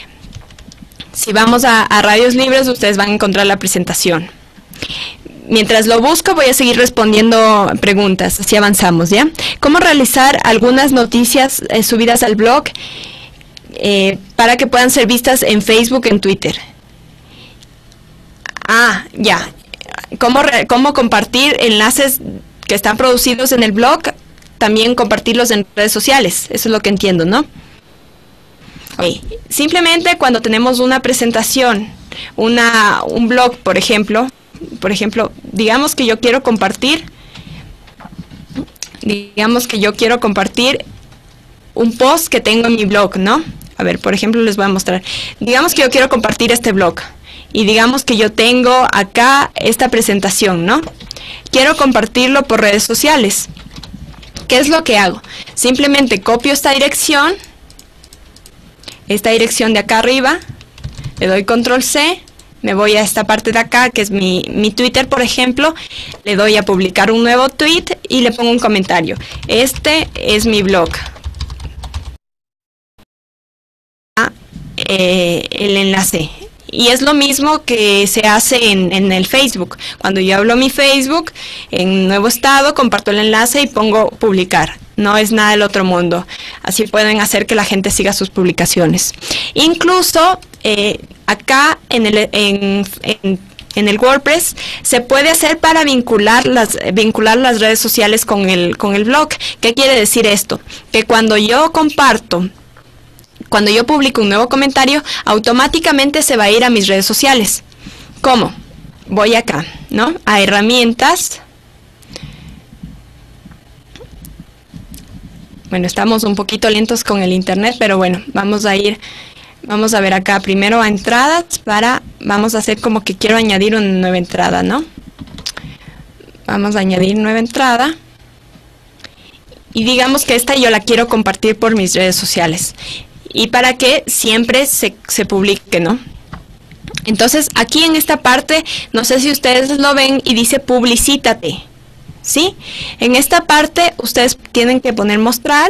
Si vamos a, a Radios Libres, ustedes van a encontrar la presentación. Mientras lo busco, voy a seguir respondiendo preguntas, así avanzamos, ¿ya? ¿Cómo realizar algunas noticias eh, subidas al blog eh, para que puedan ser vistas en Facebook, en Twitter? Ah, ya. ¿Cómo, re cómo compartir enlaces que están producidos en el blog, también compartirlos en redes sociales? Eso es lo que entiendo, ¿no? Okay. Simplemente cuando tenemos una presentación, una, un blog, por ejemplo, Por ejemplo, digamos que yo quiero compartir, digamos que yo quiero compartir un post que tengo en mi blog, ¿no? A ver, por ejemplo, les voy a mostrar. Digamos que yo quiero compartir este blog y digamos que yo tengo acá esta presentación, ¿no? Quiero compartirlo por redes sociales. ¿Qué es lo que hago? Simplemente copio esta dirección, esta dirección de acá arriba, le doy control C. Me voy a esta parte de acá, que es mi, mi Twitter, por ejemplo, le doy a publicar un nuevo tweet y le pongo un comentario. Este es mi blog. Eh, el enlace. y es lo mismo que se hace en, en el Facebook. Cuando yo hablo mi Facebook, en nuevo estado, comparto el enlace y pongo publicar. No es nada del otro mundo. Así pueden hacer que la gente siga sus publicaciones. Incluso eh, acá en el, en, en, en el WordPress se puede hacer para vincular las, vincular las redes sociales con el, con el blog. ¿Qué quiere decir esto? Que cuando yo comparto, cuando yo publico un nuevo comentario, automáticamente se va a ir a mis redes sociales. ¿Cómo? Voy acá, ¿no? A herramientas. Bueno, estamos un poquito lentos con el internet, pero bueno, vamos a ir, vamos a ver acá primero a entradas para, vamos a hacer como que quiero añadir una nueva entrada, ¿no? Vamos a añadir nueva entrada. Y digamos que esta yo la quiero compartir por mis redes sociales. Y para que siempre se, se publique, ¿no? Entonces, aquí en esta parte, no sé si ustedes lo ven y dice publicítate. ¿Sí? En esta parte ustedes tienen que poner mostrar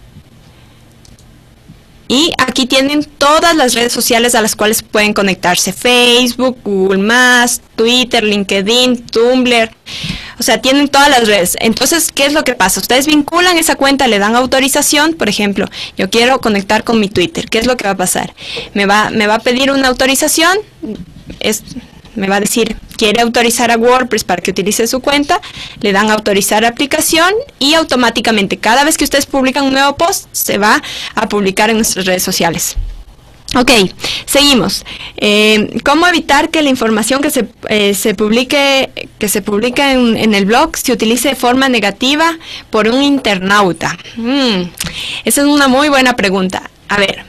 y aquí tienen todas las redes sociales a las cuales pueden conectarse: Facebook, Google más, Twitter, LinkedIn, Tumblr, o sea, tienen todas las redes. Entonces, ¿qué es lo que pasa? Ustedes vinculan esa cuenta, le dan autorización. Por ejemplo, yo quiero conectar con mi Twitter. ¿Qué es lo que va a pasar? Me va, me va a pedir una autorización, es... me va a decir, quiere autorizar a WordPress para que utilice su cuenta, le dan autorizar aplicación y automáticamente cada vez que ustedes publican un nuevo post, se va a publicar en nuestras redes sociales. Ok, seguimos. Eh, ¿Cómo evitar que la información que se, eh, se publique, que se publica en, en el blog se utilice de forma negativa por un internauta? Mm, esa es una muy buena pregunta. A ver,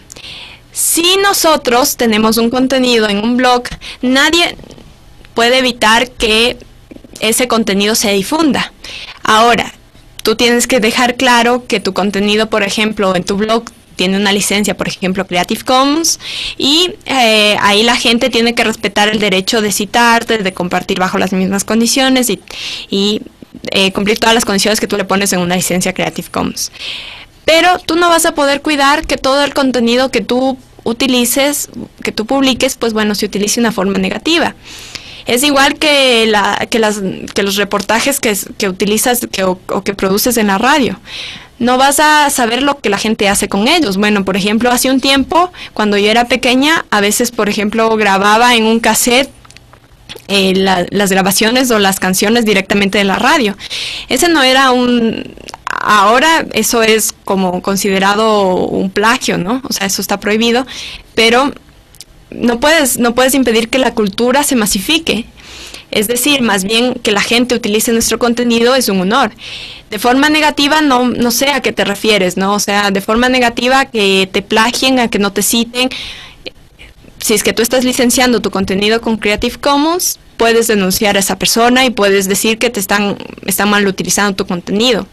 si nosotros tenemos un contenido en un blog, nadie puede evitar que ese contenido se difunda. Ahora, tú tienes que dejar claro que tu contenido, por ejemplo, en tu blog tiene una licencia, por ejemplo, Creative Commons, y eh, ahí la gente tiene que respetar el derecho de citarte, de compartir bajo las mismas condiciones y, y eh, cumplir todas las condiciones que tú le pones en una licencia Creative Commons. Pero tú no vas a poder cuidar que todo el contenido que tú utilices, que tú publiques, pues bueno, se utilice de una forma negativa. Es igual que, la, que, las, que los reportajes que, que utilizas que, o, o que produces en la radio. No vas a saber lo que la gente hace con ellos. Bueno, por ejemplo, hace un tiempo, cuando yo era pequeña, a veces, por ejemplo, grababa en un cassette eh, la, las grabaciones o las canciones directamente de la radio. Ese no era un... Ahora eso es como considerado un plagio, ¿no? O sea, eso está prohibido, pero no puedes, no puedes impedir que la cultura se masifique. Es decir, más bien que la gente utilice nuestro contenido es un honor. De forma negativa, no, no sé a qué te refieres, ¿no? O sea, de forma negativa, que te plagien, a que no te citen. Si es que tú estás licenciando tu contenido con Creative Commons, puedes denunciar a esa persona y puedes decir que te están, están mal utilizando tu contenido.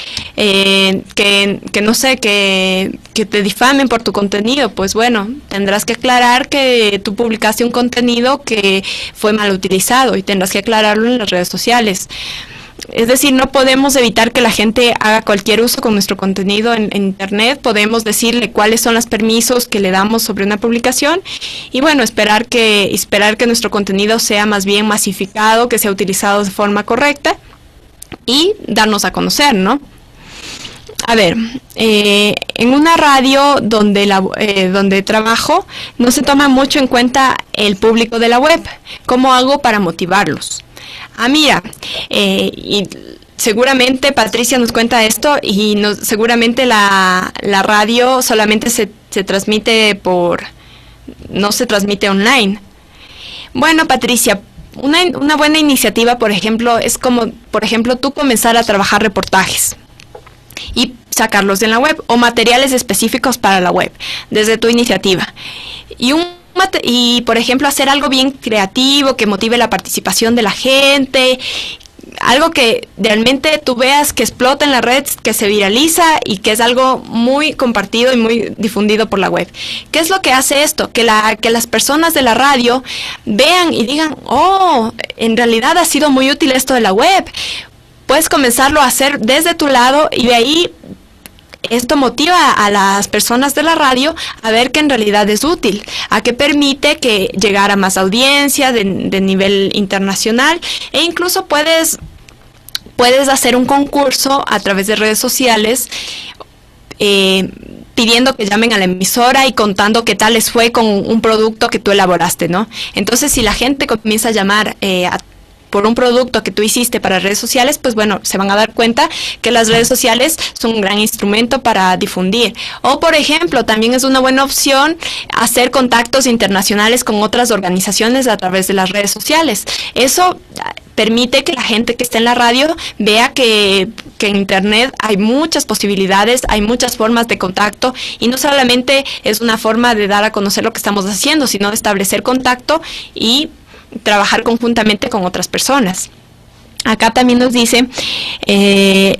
Eh, que, que no sé, que, que te difamen por tu contenido, pues bueno, tendrás que aclarar que tú publicaste un contenido que fue mal utilizado y tendrás que aclararlo en las redes sociales. Es decir, no podemos evitar que la gente haga cualquier uso con nuestro contenido en, en internet. Podemos decirle cuáles son los permisos que le damos sobre una publicación y bueno, esperar que, esperar que nuestro contenido sea más bien masificado, que sea utilizado de forma correcta y darnos a conocer, ¿no? A ver, eh, en una radio donde, la, eh, donde trabajo no se toma mucho en cuenta el público de la web. ¿Cómo hago para motivarlos? Ah, mira, eh, y seguramente Patricia nos cuenta esto y nos, seguramente la, la radio solamente se, se transmite por, no se transmite online. Bueno, Patricia, una, una buena iniciativa, por ejemplo, es como, por ejemplo, tú comenzar a trabajar reportajes y sacarlos en la web o materiales específicos para la web desde tu iniciativa. Y un y por ejemplo hacer algo bien creativo que motive la participación de la gente, algo que realmente tú veas que explota en la red, que se viraliza y que es algo muy compartido y muy difundido por la web. ¿Qué es lo que hace esto? Que, la, que las personas de la radio vean y digan, oh, en realidad ha sido muy útil esto de la web. Puedes comenzarlo a hacer desde tu lado y de ahí esto motiva a las personas de la radio a ver que en realidad es útil, a que permite que llegar a más audiencia de, de nivel internacional, e incluso puedes, puedes hacer un concurso a través de redes sociales, eh, pidiendo que llamen a la emisora y contando qué tal les fue con un producto que tú elaboraste, ¿no? Entonces, si la gente comienza a llamar eh, a por un producto que tú hiciste para redes sociales, pues bueno, se van a dar cuenta que las redes sociales son un gran instrumento para difundir. O, por ejemplo, también es una buena opción hacer contactos internacionales con otras organizaciones a través de las redes sociales. Eso permite que la gente que está en la radio vea que, que en Internet hay muchas posibilidades, hay muchas formas de contacto, y no solamente es una forma de dar a conocer lo que estamos haciendo, sino de establecer contacto y trabajar conjuntamente con otras personas. Acá también nos dice, eh,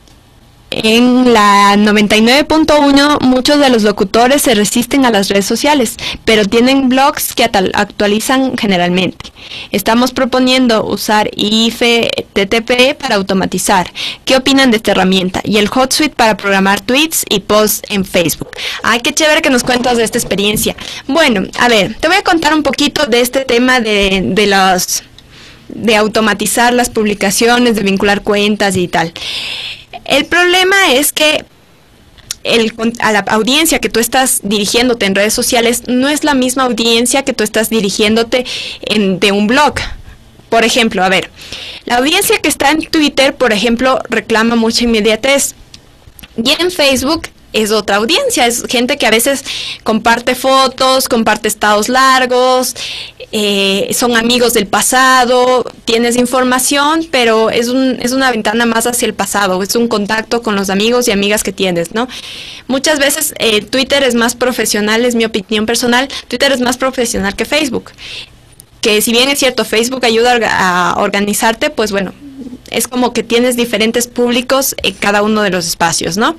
en la noventa y nueve punto uno, muchos de los locutores se resisten a las redes sociales, pero tienen blogs que actualizan generalmente. Estamos proponiendo usar I F T T P para automatizar. ¿Qué opinan de esta herramienta? Y el HotSuite para programar tweets y posts en Facebook. Ay, qué chévere que nos cuentas de esta experiencia. Bueno, a ver, te voy a contar un poquito de este tema de, de los de automatizar las publicaciones, de vincular cuentas y tal. El problema es que el, a la audiencia que tú estás dirigiéndote en redes sociales no es la misma audiencia que tú estás dirigiéndote en, de un blog. Por ejemplo, a ver, la audiencia que está en Twitter, por ejemplo, reclama mucha inmediatez. Y en Facebook es otra audiencia, es gente que a veces comparte fotos, comparte estados largos, eh, son amigos del pasado, tienes información, pero es, un, es una ventana más hacia el pasado, es un contacto con los amigos y amigas que tienes, ¿no? Muchas veces eh, Twitter es más profesional, es mi opinión personal, Twitter es más profesional que Facebook, que si bien es cierto, Facebook ayuda a organizarte, pues bueno, es como que tienes diferentes públicos en cada uno de los espacios, ¿no?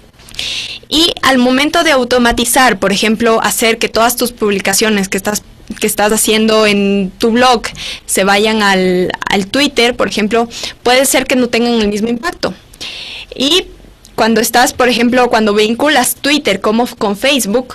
Y al momento de automatizar, por ejemplo, hacer que todas tus publicaciones que estás que estás haciendo en tu blog se vayan al, al Twitter, por ejemplo, puede ser que no tengan el mismo impacto. Y cuando estás, por ejemplo, cuando vinculas Twitter como con Facebook,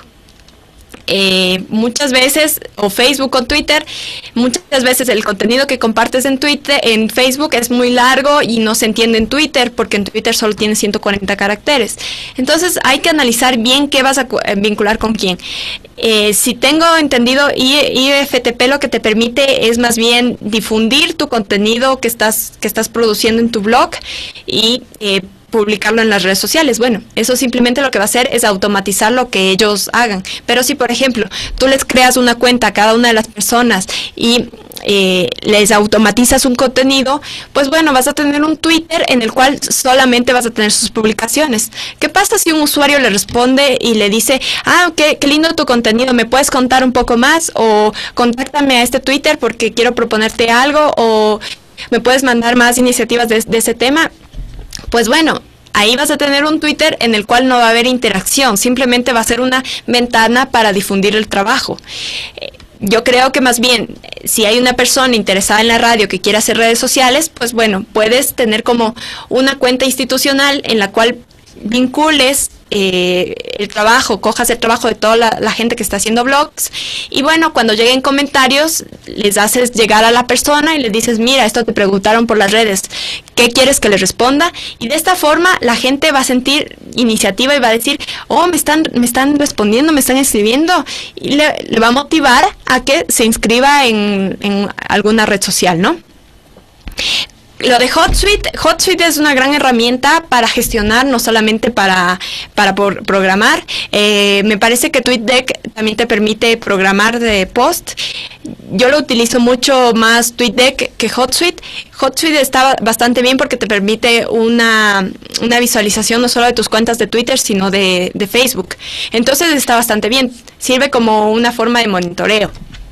Eh, muchas veces, o Facebook o Twitter, muchas veces el contenido que compartes en Twitter, en Facebook es muy largo y no se entiende en Twitter, porque en Twitter solo tiene ciento cuarenta caracteres. Entonces hay que analizar bien qué vas a vincular con quién. Eh, si tengo entendido, I F T P lo que te permite es más bien difundir tu contenido que estás, que estás produciendo en tu blog y eh, publicarlo en las redes sociales. Bueno, eso simplemente lo que va a hacer es automatizar lo que ellos hagan. Pero si, por ejemplo, tú les creas una cuenta a cada una de las personas y eh, les automatizas un contenido, pues bueno, vas a tener un Twitter en el cual solamente vas a tener sus publicaciones. ¿Qué pasa si un usuario le responde y le dice, ah, qué, qué lindo tu contenido, ¿me puedes contar un poco más? O contáctame a este Twitter porque quiero proponerte algo, o me puedes mandar más iniciativas de, de ese tema. Pues bueno, ahí vas a tener un Twitter en el cual no va a haber interacción, simplemente va a ser una ventana para difundir el trabajo. Eh, yo creo que más bien, si hay una persona interesada en la radio que quiera hacer redes sociales, pues bueno, puedes tener como una cuenta institucional en la cual vincules eh, el trabajo, cojas el trabajo de toda la, la gente que está haciendo blogs, y bueno, cuando lleguen comentarios les haces llegar a la persona y les dices, mira, esto te preguntaron por las redes, ¿qué quieres que les responda? Y de esta forma la gente va a sentir iniciativa y va a decir, oh, me están, me están respondiendo, me están escribiendo, y le, le va a motivar a que se inscriba en, en alguna red social, ¿no? Lo de HotSuite, HotSuite es una gran herramienta para gestionar, no solamente para, para por, programar. Eh, me parece que TweetDeck también te permite programar de post. Yo lo utilizo mucho más TweetDeck que HotSuite. HotSuite está bastante bien porque te permite una, una visualización no solo de tus cuentas de Twitter, sino de, de Facebook. Entonces está bastante bien. Sirve como una forma de monitoreo.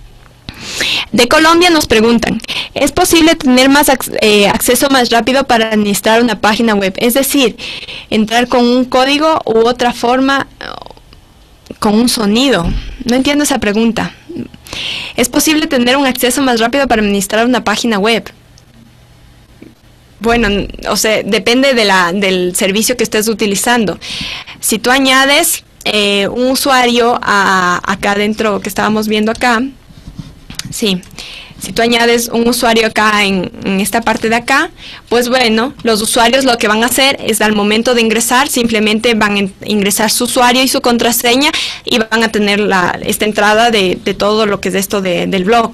De Colombia nos preguntan, ¿es posible tener más eh, acceso más rápido para administrar una página web? Es decir, entrar con un código u otra forma, con un sonido. No entiendo esa pregunta. ¿Es posible tener un acceso más rápido para administrar una página web? bueno, o sea, depende de la, del servicio que estés utilizando. Si tú añades eh, un usuario a, acá adentro que estábamos viendo acá, sí, si tú añades un usuario acá en, en esta parte de acá, pues bueno, los usuarios lo que van a hacer es al momento de ingresar, simplemente van a ingresar su usuario y su contraseña y van a tener la, esta entrada de, de todo lo que es esto de, del blog.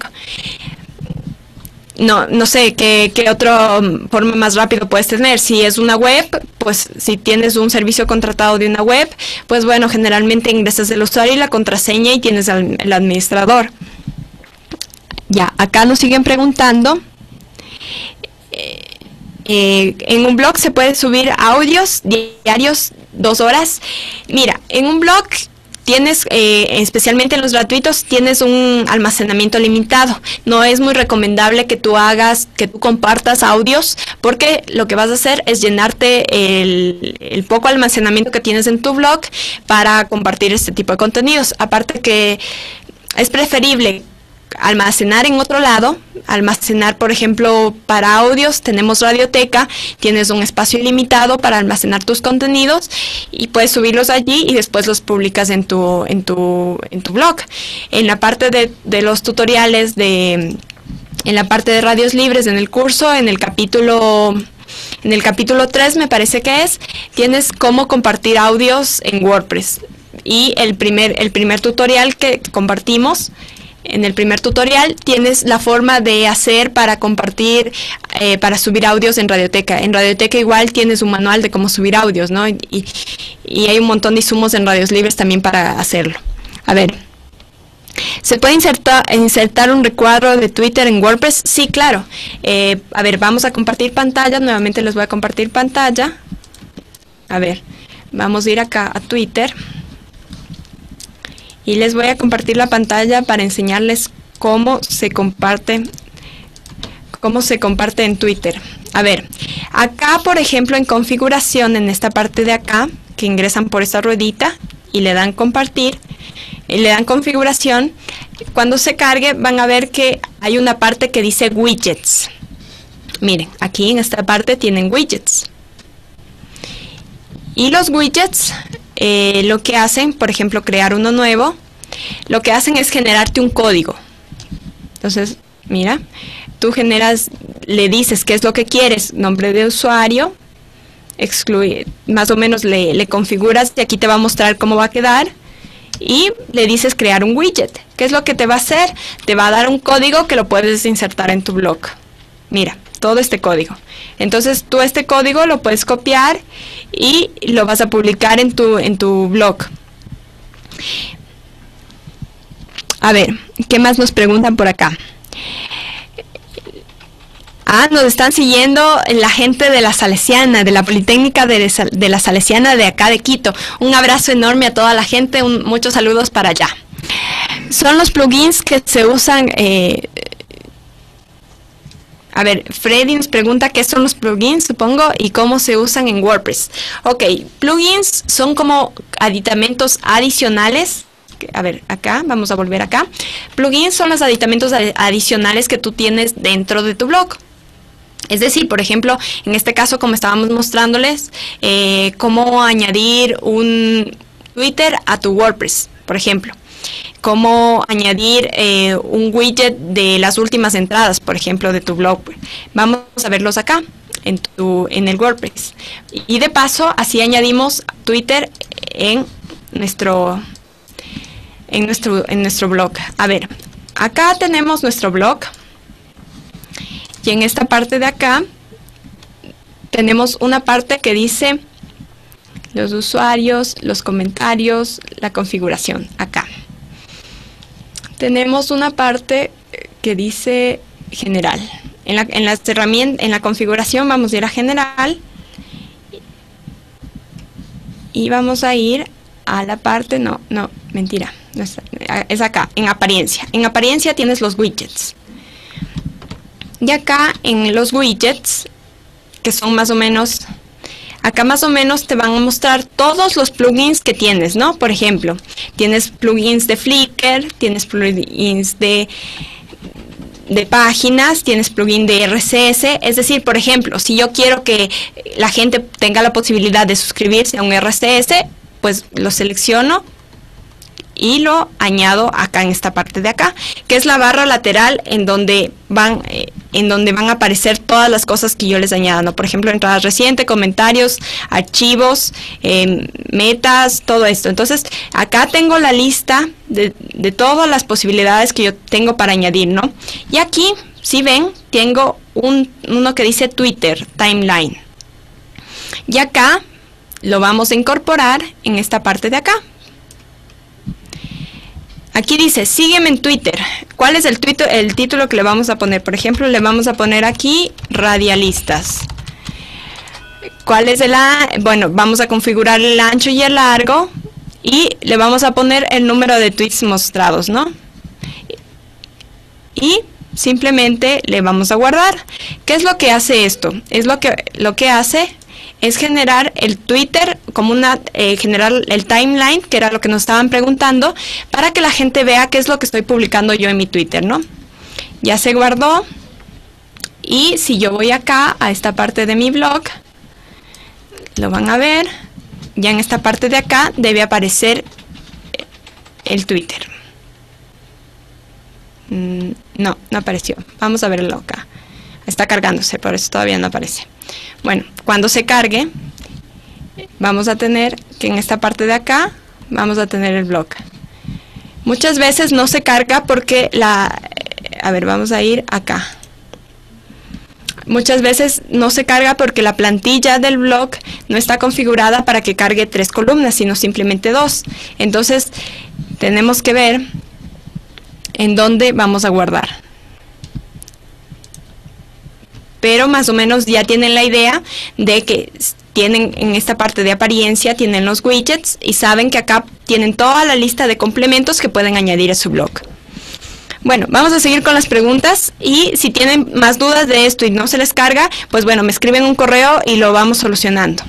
No, no sé, ¿qué, qué otra forma más rápido puedes tener? Si es una web, pues si tienes un servicio contratado de una web, pues bueno, generalmente ingresas el usuario y la contraseña y tienes al, el administrador. Ya, acá nos siguen preguntando, eh, eh, en un blog se puede subir audios diarios, dos horas. Mira, en un blog tienes, eh, especialmente en los gratuitos, tienes un almacenamiento limitado. No es muy recomendable que tú hagas, que tú compartas audios, porque lo que vas a hacer es llenarte el, el poco almacenamiento que tienes en tu blog para compartir este tipo de contenidos. Aparte que es preferible almacenar en otro lado, almacenar por ejemplo para audios, tenemos Radioteca, tienes un espacio ilimitado para almacenar tus contenidos y puedes subirlos allí y después los publicas en tu, en tu, en tu blog. En la parte de, de los tutoriales, de, en la parte de radios libres, en el curso, en el capítulo... En el capítulo tres me parece que es, tienes cómo compartir audios en WordPress. Y el primer, el primer tutorial que compartimos, en el primer tutorial tienes la forma de hacer para compartir, eh, para subir audios en Radioteca. En Radioteca igual tienes un manual de cómo subir audios, ¿no? Y, y hay un montón de insumos en radios libres también para hacerlo. A ver, ¿se puede insertar, insertar un recuadro de Twitter en WordPress? Sí, claro. Eh, a ver, vamos a compartir pantalla. Nuevamente les voy a compartir pantalla. A ver, vamos a ir acá a Twitter. Y les voy a compartir la pantalla para enseñarles cómo se comparte, cómo se comparte en Twitter. A ver, acá por ejemplo en configuración, en esta parte de acá, que ingresan por esta ruedita y le dan compartir, y le dan configuración, cuando se cargue van a ver que hay una parte que dice widgets. Miren, aquí en esta parte tienen widgets. Y los widgets, eh, lo que hacen, por ejemplo, crear uno nuevo, lo que hacen es generarte un código. Entonces, mira, tú generas, le dices qué es lo que quieres, nombre de usuario, excluir, más o menos le, le configuras y aquí te va a mostrar cómo va a quedar. Y le dices crear un widget. ¿Qué es lo que te va a hacer? Te va a dar un código que lo puedes insertar en tu blog. Mira, todo este código. Entonces tú este código lo puedes copiar y lo vas a publicar en tu, en tu blog. A ver, ¿qué más nos preguntan por acá? Ah, nos están siguiendo la gente de la Salesiana, de la Politécnica de, de la Salesiana de acá de Quito. Un abrazo enorme a toda la gente, un, muchos saludos para allá. Son los plugins que se usan... Eh, a ver, Freddy nos pregunta qué son los plugins, supongo, y cómo se usan en WordPress. Ok, plugins son como aditamentos adicionales. A ver, acá, vamos a volver acá. Plugins son los aditamentos adicionales que tú tienes dentro de tu blog. Es decir, por ejemplo, en este caso, como estábamos mostrándoles, eh, cómo añadir un Twitter a tu WordPress, por ejemplo. Cómo añadir eh, un widget de las últimas entradas, por ejemplo, de tu blog. Vamos a verlos acá, en, tu, en el WordPress. Y de paso, así añadimos Twitter en nuestro, en nuestro, en nuestro blog. A ver, acá tenemos nuestro blog. Y en esta parte de acá tenemos una parte que dice los usuarios, los comentarios, la configuración. Acá tenemos una parte que dice general. En la, en las herramientas, en la configuración vamos a ir a general y vamos a ir a la parte, no, no, mentira, no es, es acá, en apariencia. En apariencia tienes los widgets. Y acá en los widgets, que son más o menos, acá más o menos te van a mostrar todos los plugins que tienes, ¿no? Por ejemplo, tienes plugins de Flickr, tienes plugins de, de páginas, tienes plugin de R S S, es decir, por ejemplo, si yo quiero que la gente tenga la posibilidad de suscribirse a un R S S, pues lo selecciono y lo añado acá en esta parte de acá, que es la barra lateral en donde van eh, en donde van a aparecer todas las cosas que yo les añado, ¿no? Por ejemplo, entradas recientes, comentarios, archivos, eh, metas, todo esto. Entonces, acá tengo la lista de, de todas las posibilidades que yo tengo para añadir, ¿no? Y aquí, si ven, tengo un, uno que dice Twitter Timeline. Y acá lo vamos a incorporar en esta parte de acá. Aquí dice, sígueme en Twitter. ¿Cuál es el, tuito, el título que le vamos a poner? Por ejemplo, le vamos a poner aquí, Radialistas. ¿Cuál es el a? Bueno, vamos a configurar el ancho y el largo. Y le vamos a poner el número de tweets mostrados, ¿no? Y simplemente le vamos a guardar. ¿Qué es lo que hace esto? Es lo que, lo que hace... es generar el Twitter, como una eh, generar el timeline, que era lo que nos estaban preguntando, para que la gente vea qué es lo que estoy publicando yo en mi Twitter, ¿no? Ya se guardó, y si yo voy acá, a esta parte de mi blog, lo van a ver, ya en esta parte de acá debe aparecer el Twitter. Mm, no, no apareció, vamos a verlo acá. Está cargándose, por eso todavía no aparece. Bueno, cuando se cargue, vamos a tener que en esta parte de acá, vamos a tener el blog. Muchas veces no se carga porque la... A ver, vamos a ir acá. Muchas veces no se carga porque la plantilla del blog no está configurada para que cargue tres columnas, sino simplemente dos. Entonces, tenemos que ver en dónde vamos a guardar. Pero más o menos ya tienen la idea de que tienen en esta parte de apariencia, tienen los widgets y saben que acá tienen toda la lista de complementos que pueden añadir a su blog. Bueno, vamos a seguir con las preguntas y si tienen más dudas de esto y no se les carga, pues bueno, me escriben un correo y lo vamos solucionando.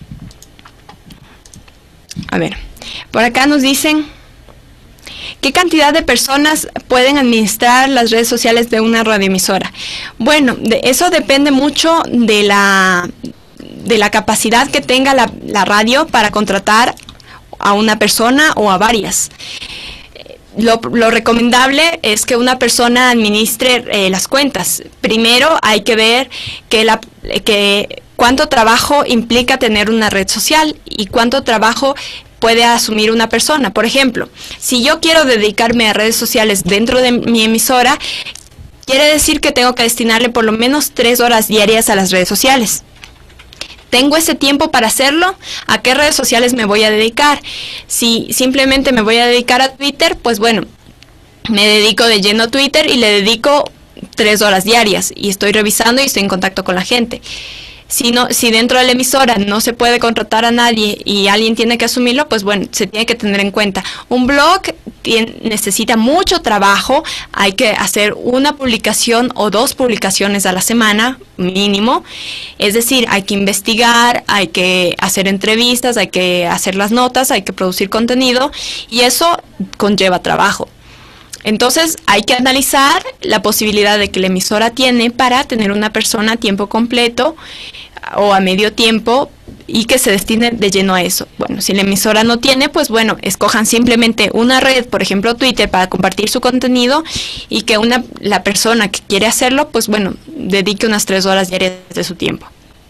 A ver, por acá nos dicen... ¿qué cantidad de personas pueden administrar las redes sociales de una radioemisora? Bueno, de eso depende mucho de la, de la capacidad que tenga la, la radio para contratar a una persona o a varias. Lo, lo recomendable es que una persona administre eh, las cuentas. Primero hay que ver que la, que cuánto trabajo implica tener una red social y cuánto trabajo puede asumir una persona. Por ejemplo, si yo quiero dedicarme a redes sociales dentro de mi emisora, quiere decir que tengo que destinarle por lo menos tres horas diarias a las redes sociales. ¿Tengo ese tiempo para hacerlo? ¿A qué redes sociales me voy a dedicar? Si simplemente me voy a dedicar a Twitter, pues bueno, me dedico de lleno a Twitter y le dedico tres horas diarias y estoy revisando y estoy en contacto con la gente. Si, no, si dentro de la emisora no se puede contratar a nadie y alguien tiene que asumirlo, pues bueno, se tiene que tener en cuenta. Un blog tiene, necesita mucho trabajo, hay que hacer una publicación o dos publicaciones a la semana mínimo. Es decir, hay que investigar, hay que hacer entrevistas, hay que hacer las notas, hay que producir contenido y eso conlleva trabajo. Entonces hay que analizar la posibilidad de que la emisora tiene para tener una persona a tiempo completo o a medio tiempo y que se destine de lleno a eso. Bueno, si la emisora no tiene, pues bueno, escojan simplemente una red, por ejemplo Twitter, para compartir su contenido y que una, la persona que quiere hacerlo, pues bueno, dedique unas tres horas diarias de su tiempo.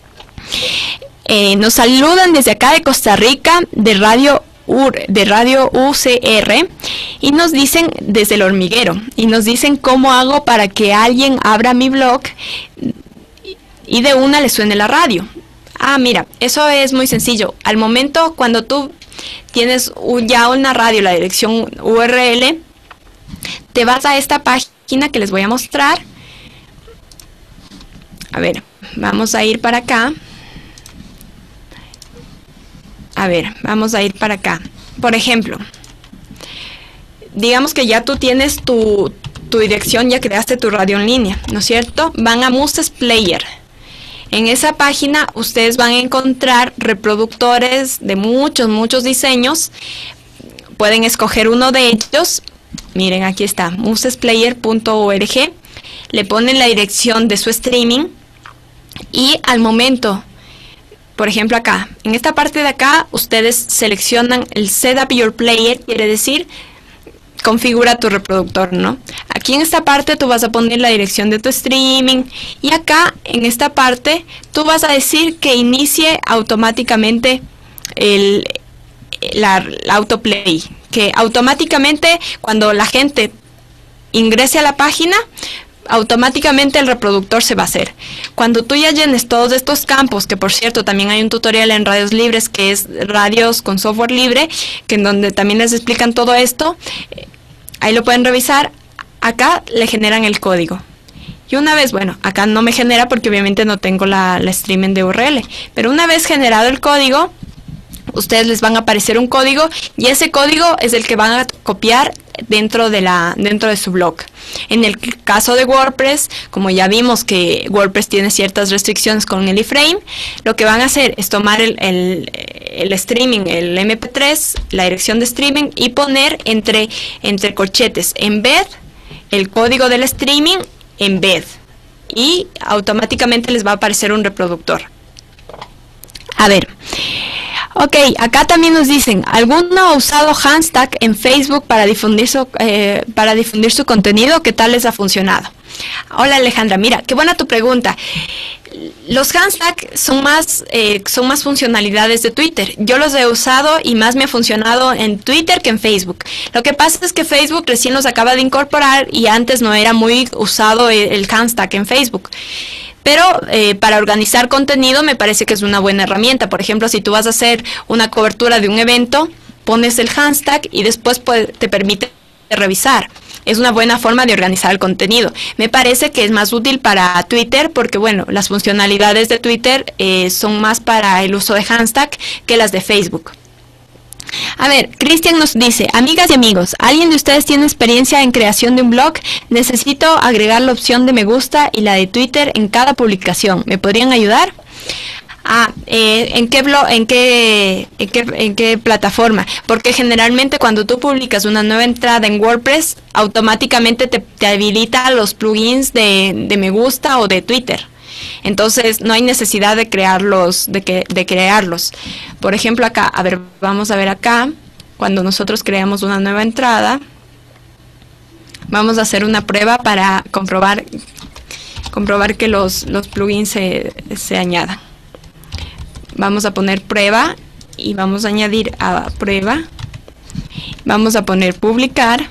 Eh, nos saludan desde acá de Costa Rica, de Radio de Radio U C R y nos dicen desde El Hormiguero y nos dicen cómo hago para que alguien abra mi blog y de una le suene la radio. Ah, mira, eso es muy sencillo. Al momento cuando tú tienes un, ya una radio, la dirección U R L, te vas a esta página que les voy a mostrar. A ver, vamos a ir para acá. A ver, vamos a ir para acá. Por ejemplo, digamos que ya tú tienes tu, tu dirección, ya creaste tu radio en línea, ¿no es cierto? Van a Muses Player. En esa página ustedes van a encontrar reproductores de muchos, muchos diseños. Pueden escoger uno de ellos. Miren, aquí está, musesplayer punto org. le ponen la dirección de su streaming y al momento, por ejemplo acá, en esta parte de acá, ustedes seleccionan el Setup Your Player, quiere decir, configura tu reproductor, ¿no? Aquí en esta parte tú vas a poner la dirección de tu streaming y acá en esta parte tú vas a decir que inicie automáticamente el, la, la autoplay, que automáticamente cuando la gente ingrese a la página, automáticamente el reproductor se va a hacer. Cuando tú ya llenes todos estos campos, que por cierto también hay un tutorial en Radios Libres que es radios con software libre, que en donde también les explican todo esto, ahí lo pueden revisar. Acá le generan el código. Y una vez, bueno, acá no me genera porque obviamente no tengo la, la streaming de U R L, pero una vez generado el código, ustedes les van a aparecer un código y ese código es el que van a copiar dentro de la dentro de su blog. En el caso de WordPress, como ya vimos que WordPress tiene ciertas restricciones con el iframe, lo que van a hacer es tomar el, el, el streaming, el eme pe tres, la dirección de streaming y poner entre, entre corchetes embed el código del streaming embed y automáticamente les va a aparecer un reproductor. A ver. Ok, acá también nos dicen, ¿alguno ha usado Handstack en Facebook para difundir su, eh, para difundir su contenido? ¿Qué tal les ha funcionado? Hola Alejandra, mira, qué buena tu pregunta. Los Handstack son más, eh, son más funcionalidades de Twitter. Yo los he usado y más me ha funcionado en Twitter que en Facebook. Lo que pasa es que Facebook recién los acaba de incorporar y antes no era muy usado el, el Handstack en Facebook. Pero eh, para organizar contenido me parece que es una buena herramienta. Por ejemplo, si tú vas a hacer una cobertura de un evento, pones el Handstack y después puede, te permite revisar. Es una buena forma de organizar el contenido. Me parece que es más útil para Twitter porque, bueno, las funcionalidades de Twitter eh, son más para el uso de Handstack que las de Facebook. A ver, Cristian nos dice, amigas y amigos, ¿alguien de ustedes tiene experiencia en creación de un blog? Necesito agregar la opción de me gusta y la de Twitter en cada publicación. ¿Me podrían ayudar? Ah, eh, ¿en qué blog, en qué, en qué, en qué plataforma? Porque generalmente cuando tú publicas una nueva entrada en WordPress, automáticamente te, te habilita los plugins de, de me gusta o de Twitter. Entonces no hay necesidad de crearlos, de, que, de crearlos. Por ejemplo acá, a ver, vamos a ver acá, cuando nosotros creamos una nueva entrada, vamos a hacer una prueba para comprobar, comprobar que los, los plugins se, se añadan. Vamos a poner prueba y vamos a añadir a prueba. Vamos a poner publicar.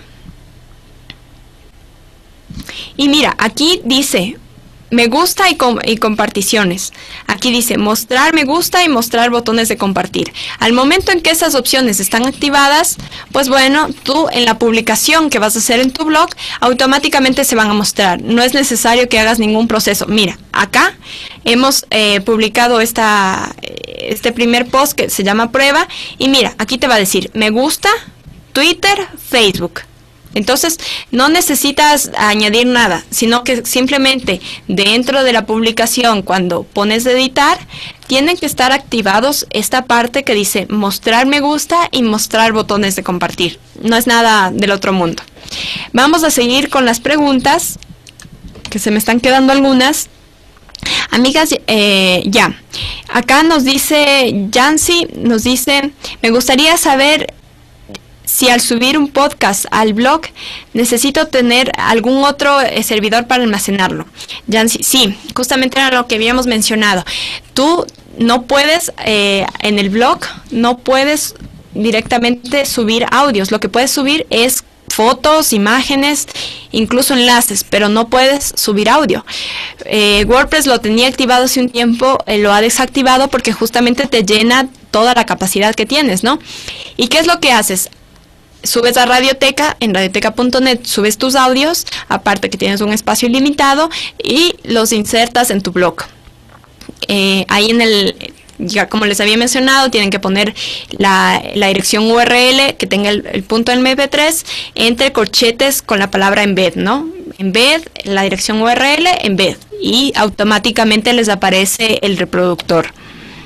Y mira, aquí dice me gusta y, com y comparticiones. Aquí dice mostrar me gusta y mostrar botones de compartir. Al momento en que esas opciones están activadas, pues bueno, tú en la publicación que vas a hacer en tu blog, automáticamente se van a mostrar. No es necesario que hagas ningún proceso. Mira, acá hemos eh, publicado esta, este primer post que se llama prueba. Y mira, aquí te va a decir me gusta, Twitter, Facebook. Entonces, no necesitas añadir nada, sino que simplemente dentro de la publicación, cuando pones editar, tienen que estar activados esta parte que dice mostrar me gusta y mostrar botones de compartir. No es nada del otro mundo. Vamos a seguir con las preguntas, que se me están quedando algunas. Amigas, eh, ya. Acá nos dice Yancy, nos dice, me gustaría saber si al subir un podcast al blog necesito tener algún otro eh, servidor para almacenarlo. Ya, sí, sí, justamente era lo que habíamos mencionado. Tú no puedes, eh, en el blog, no puedes directamente subir audios. Lo que puedes subir es fotos, imágenes, incluso enlaces, pero no puedes subir audio. Eh, WordPress lo tenía activado hace un tiempo, eh, lo ha desactivado porque justamente te llena toda la capacidad que tienes, ¿no? ¿Y qué es lo que haces? Subes a Radioteca, en radioteca punto net subes tus audios, aparte que tienes un espacio ilimitado, y los insertas en tu blog. Eh, ahí en el, ya como les había mencionado, tienen que poner la, la dirección U R L que tenga el, el punto eme pe tres entre corchetes con la palabra embed, ¿no? Embed, la dirección U R L, embed, y automáticamente les aparece el reproductor.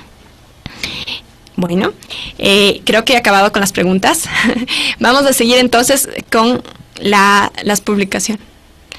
Bueno, eh, creo que he acabado con las preguntas. Vamos a seguir entonces con la, las publicaciones.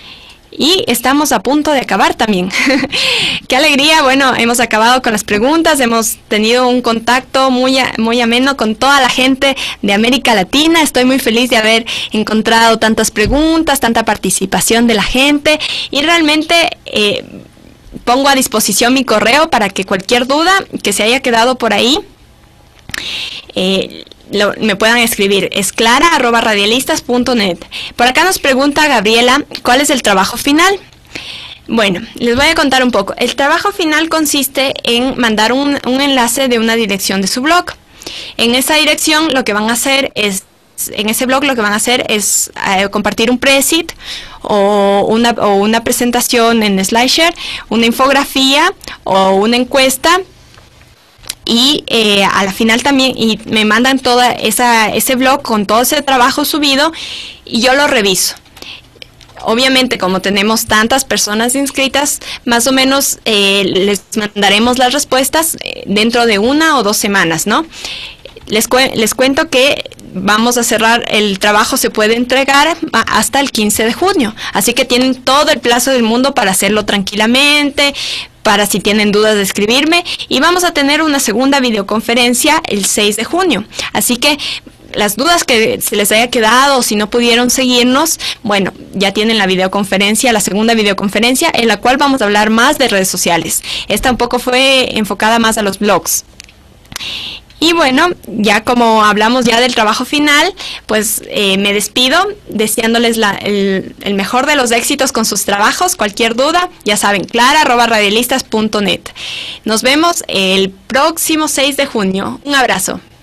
Y estamos a punto de acabar también. ¡Qué alegría! Bueno, hemos acabado con las preguntas, hemos tenido un contacto muy, muy ameno con toda la gente de América Latina. Estoy muy feliz de haber encontrado tantas preguntas, tanta participación de la gente y realmente eh, pongo a disposición mi correo para que cualquier duda que se haya quedado por ahí eh, Lo, me puedan escribir. Es clara arroba radialistas punto net. Por acá nos pregunta Gabriela, ¿cuál es el trabajo final? Bueno, les voy a contar un poco. El trabajo final consiste en mandar un, un enlace de una dirección de su blog. En esa dirección lo que van a hacer es, en ese blog lo que van a hacer es eh, compartir un preset o una, o una presentación en SlideShare, una infografía o una encuesta. Y eh, a la final también y me mandan toda esa ese blog con todo ese trabajo subido y yo lo reviso. Obviamente, como tenemos tantas personas inscritas, más o menos eh, les mandaremos las respuestas eh, dentro de una o dos semanas, ¿no? Les, cu les cuento que vamos a cerrar, el trabajo se puede entregar hasta el quince de junio, así que tienen todo el plazo del mundo para hacerlo tranquilamente, para si tienen dudas de escribirme, y vamos a tener una segunda videoconferencia el seis de junio, así que las dudas que se les haya quedado o si no pudieron seguirnos, bueno, ya tienen la videoconferencia, la segunda videoconferencia en la cual vamos a hablar más de redes sociales. Esta un poco fue enfocada más a los blogs. Y bueno, ya como hablamos ya del trabajo final, pues eh, me despido deseándoles la, el, el mejor de los éxitos con sus trabajos. Cualquier duda, ya saben, clara arroba radialistas punto net. Nos vemos el próximo seis de junio. Un abrazo.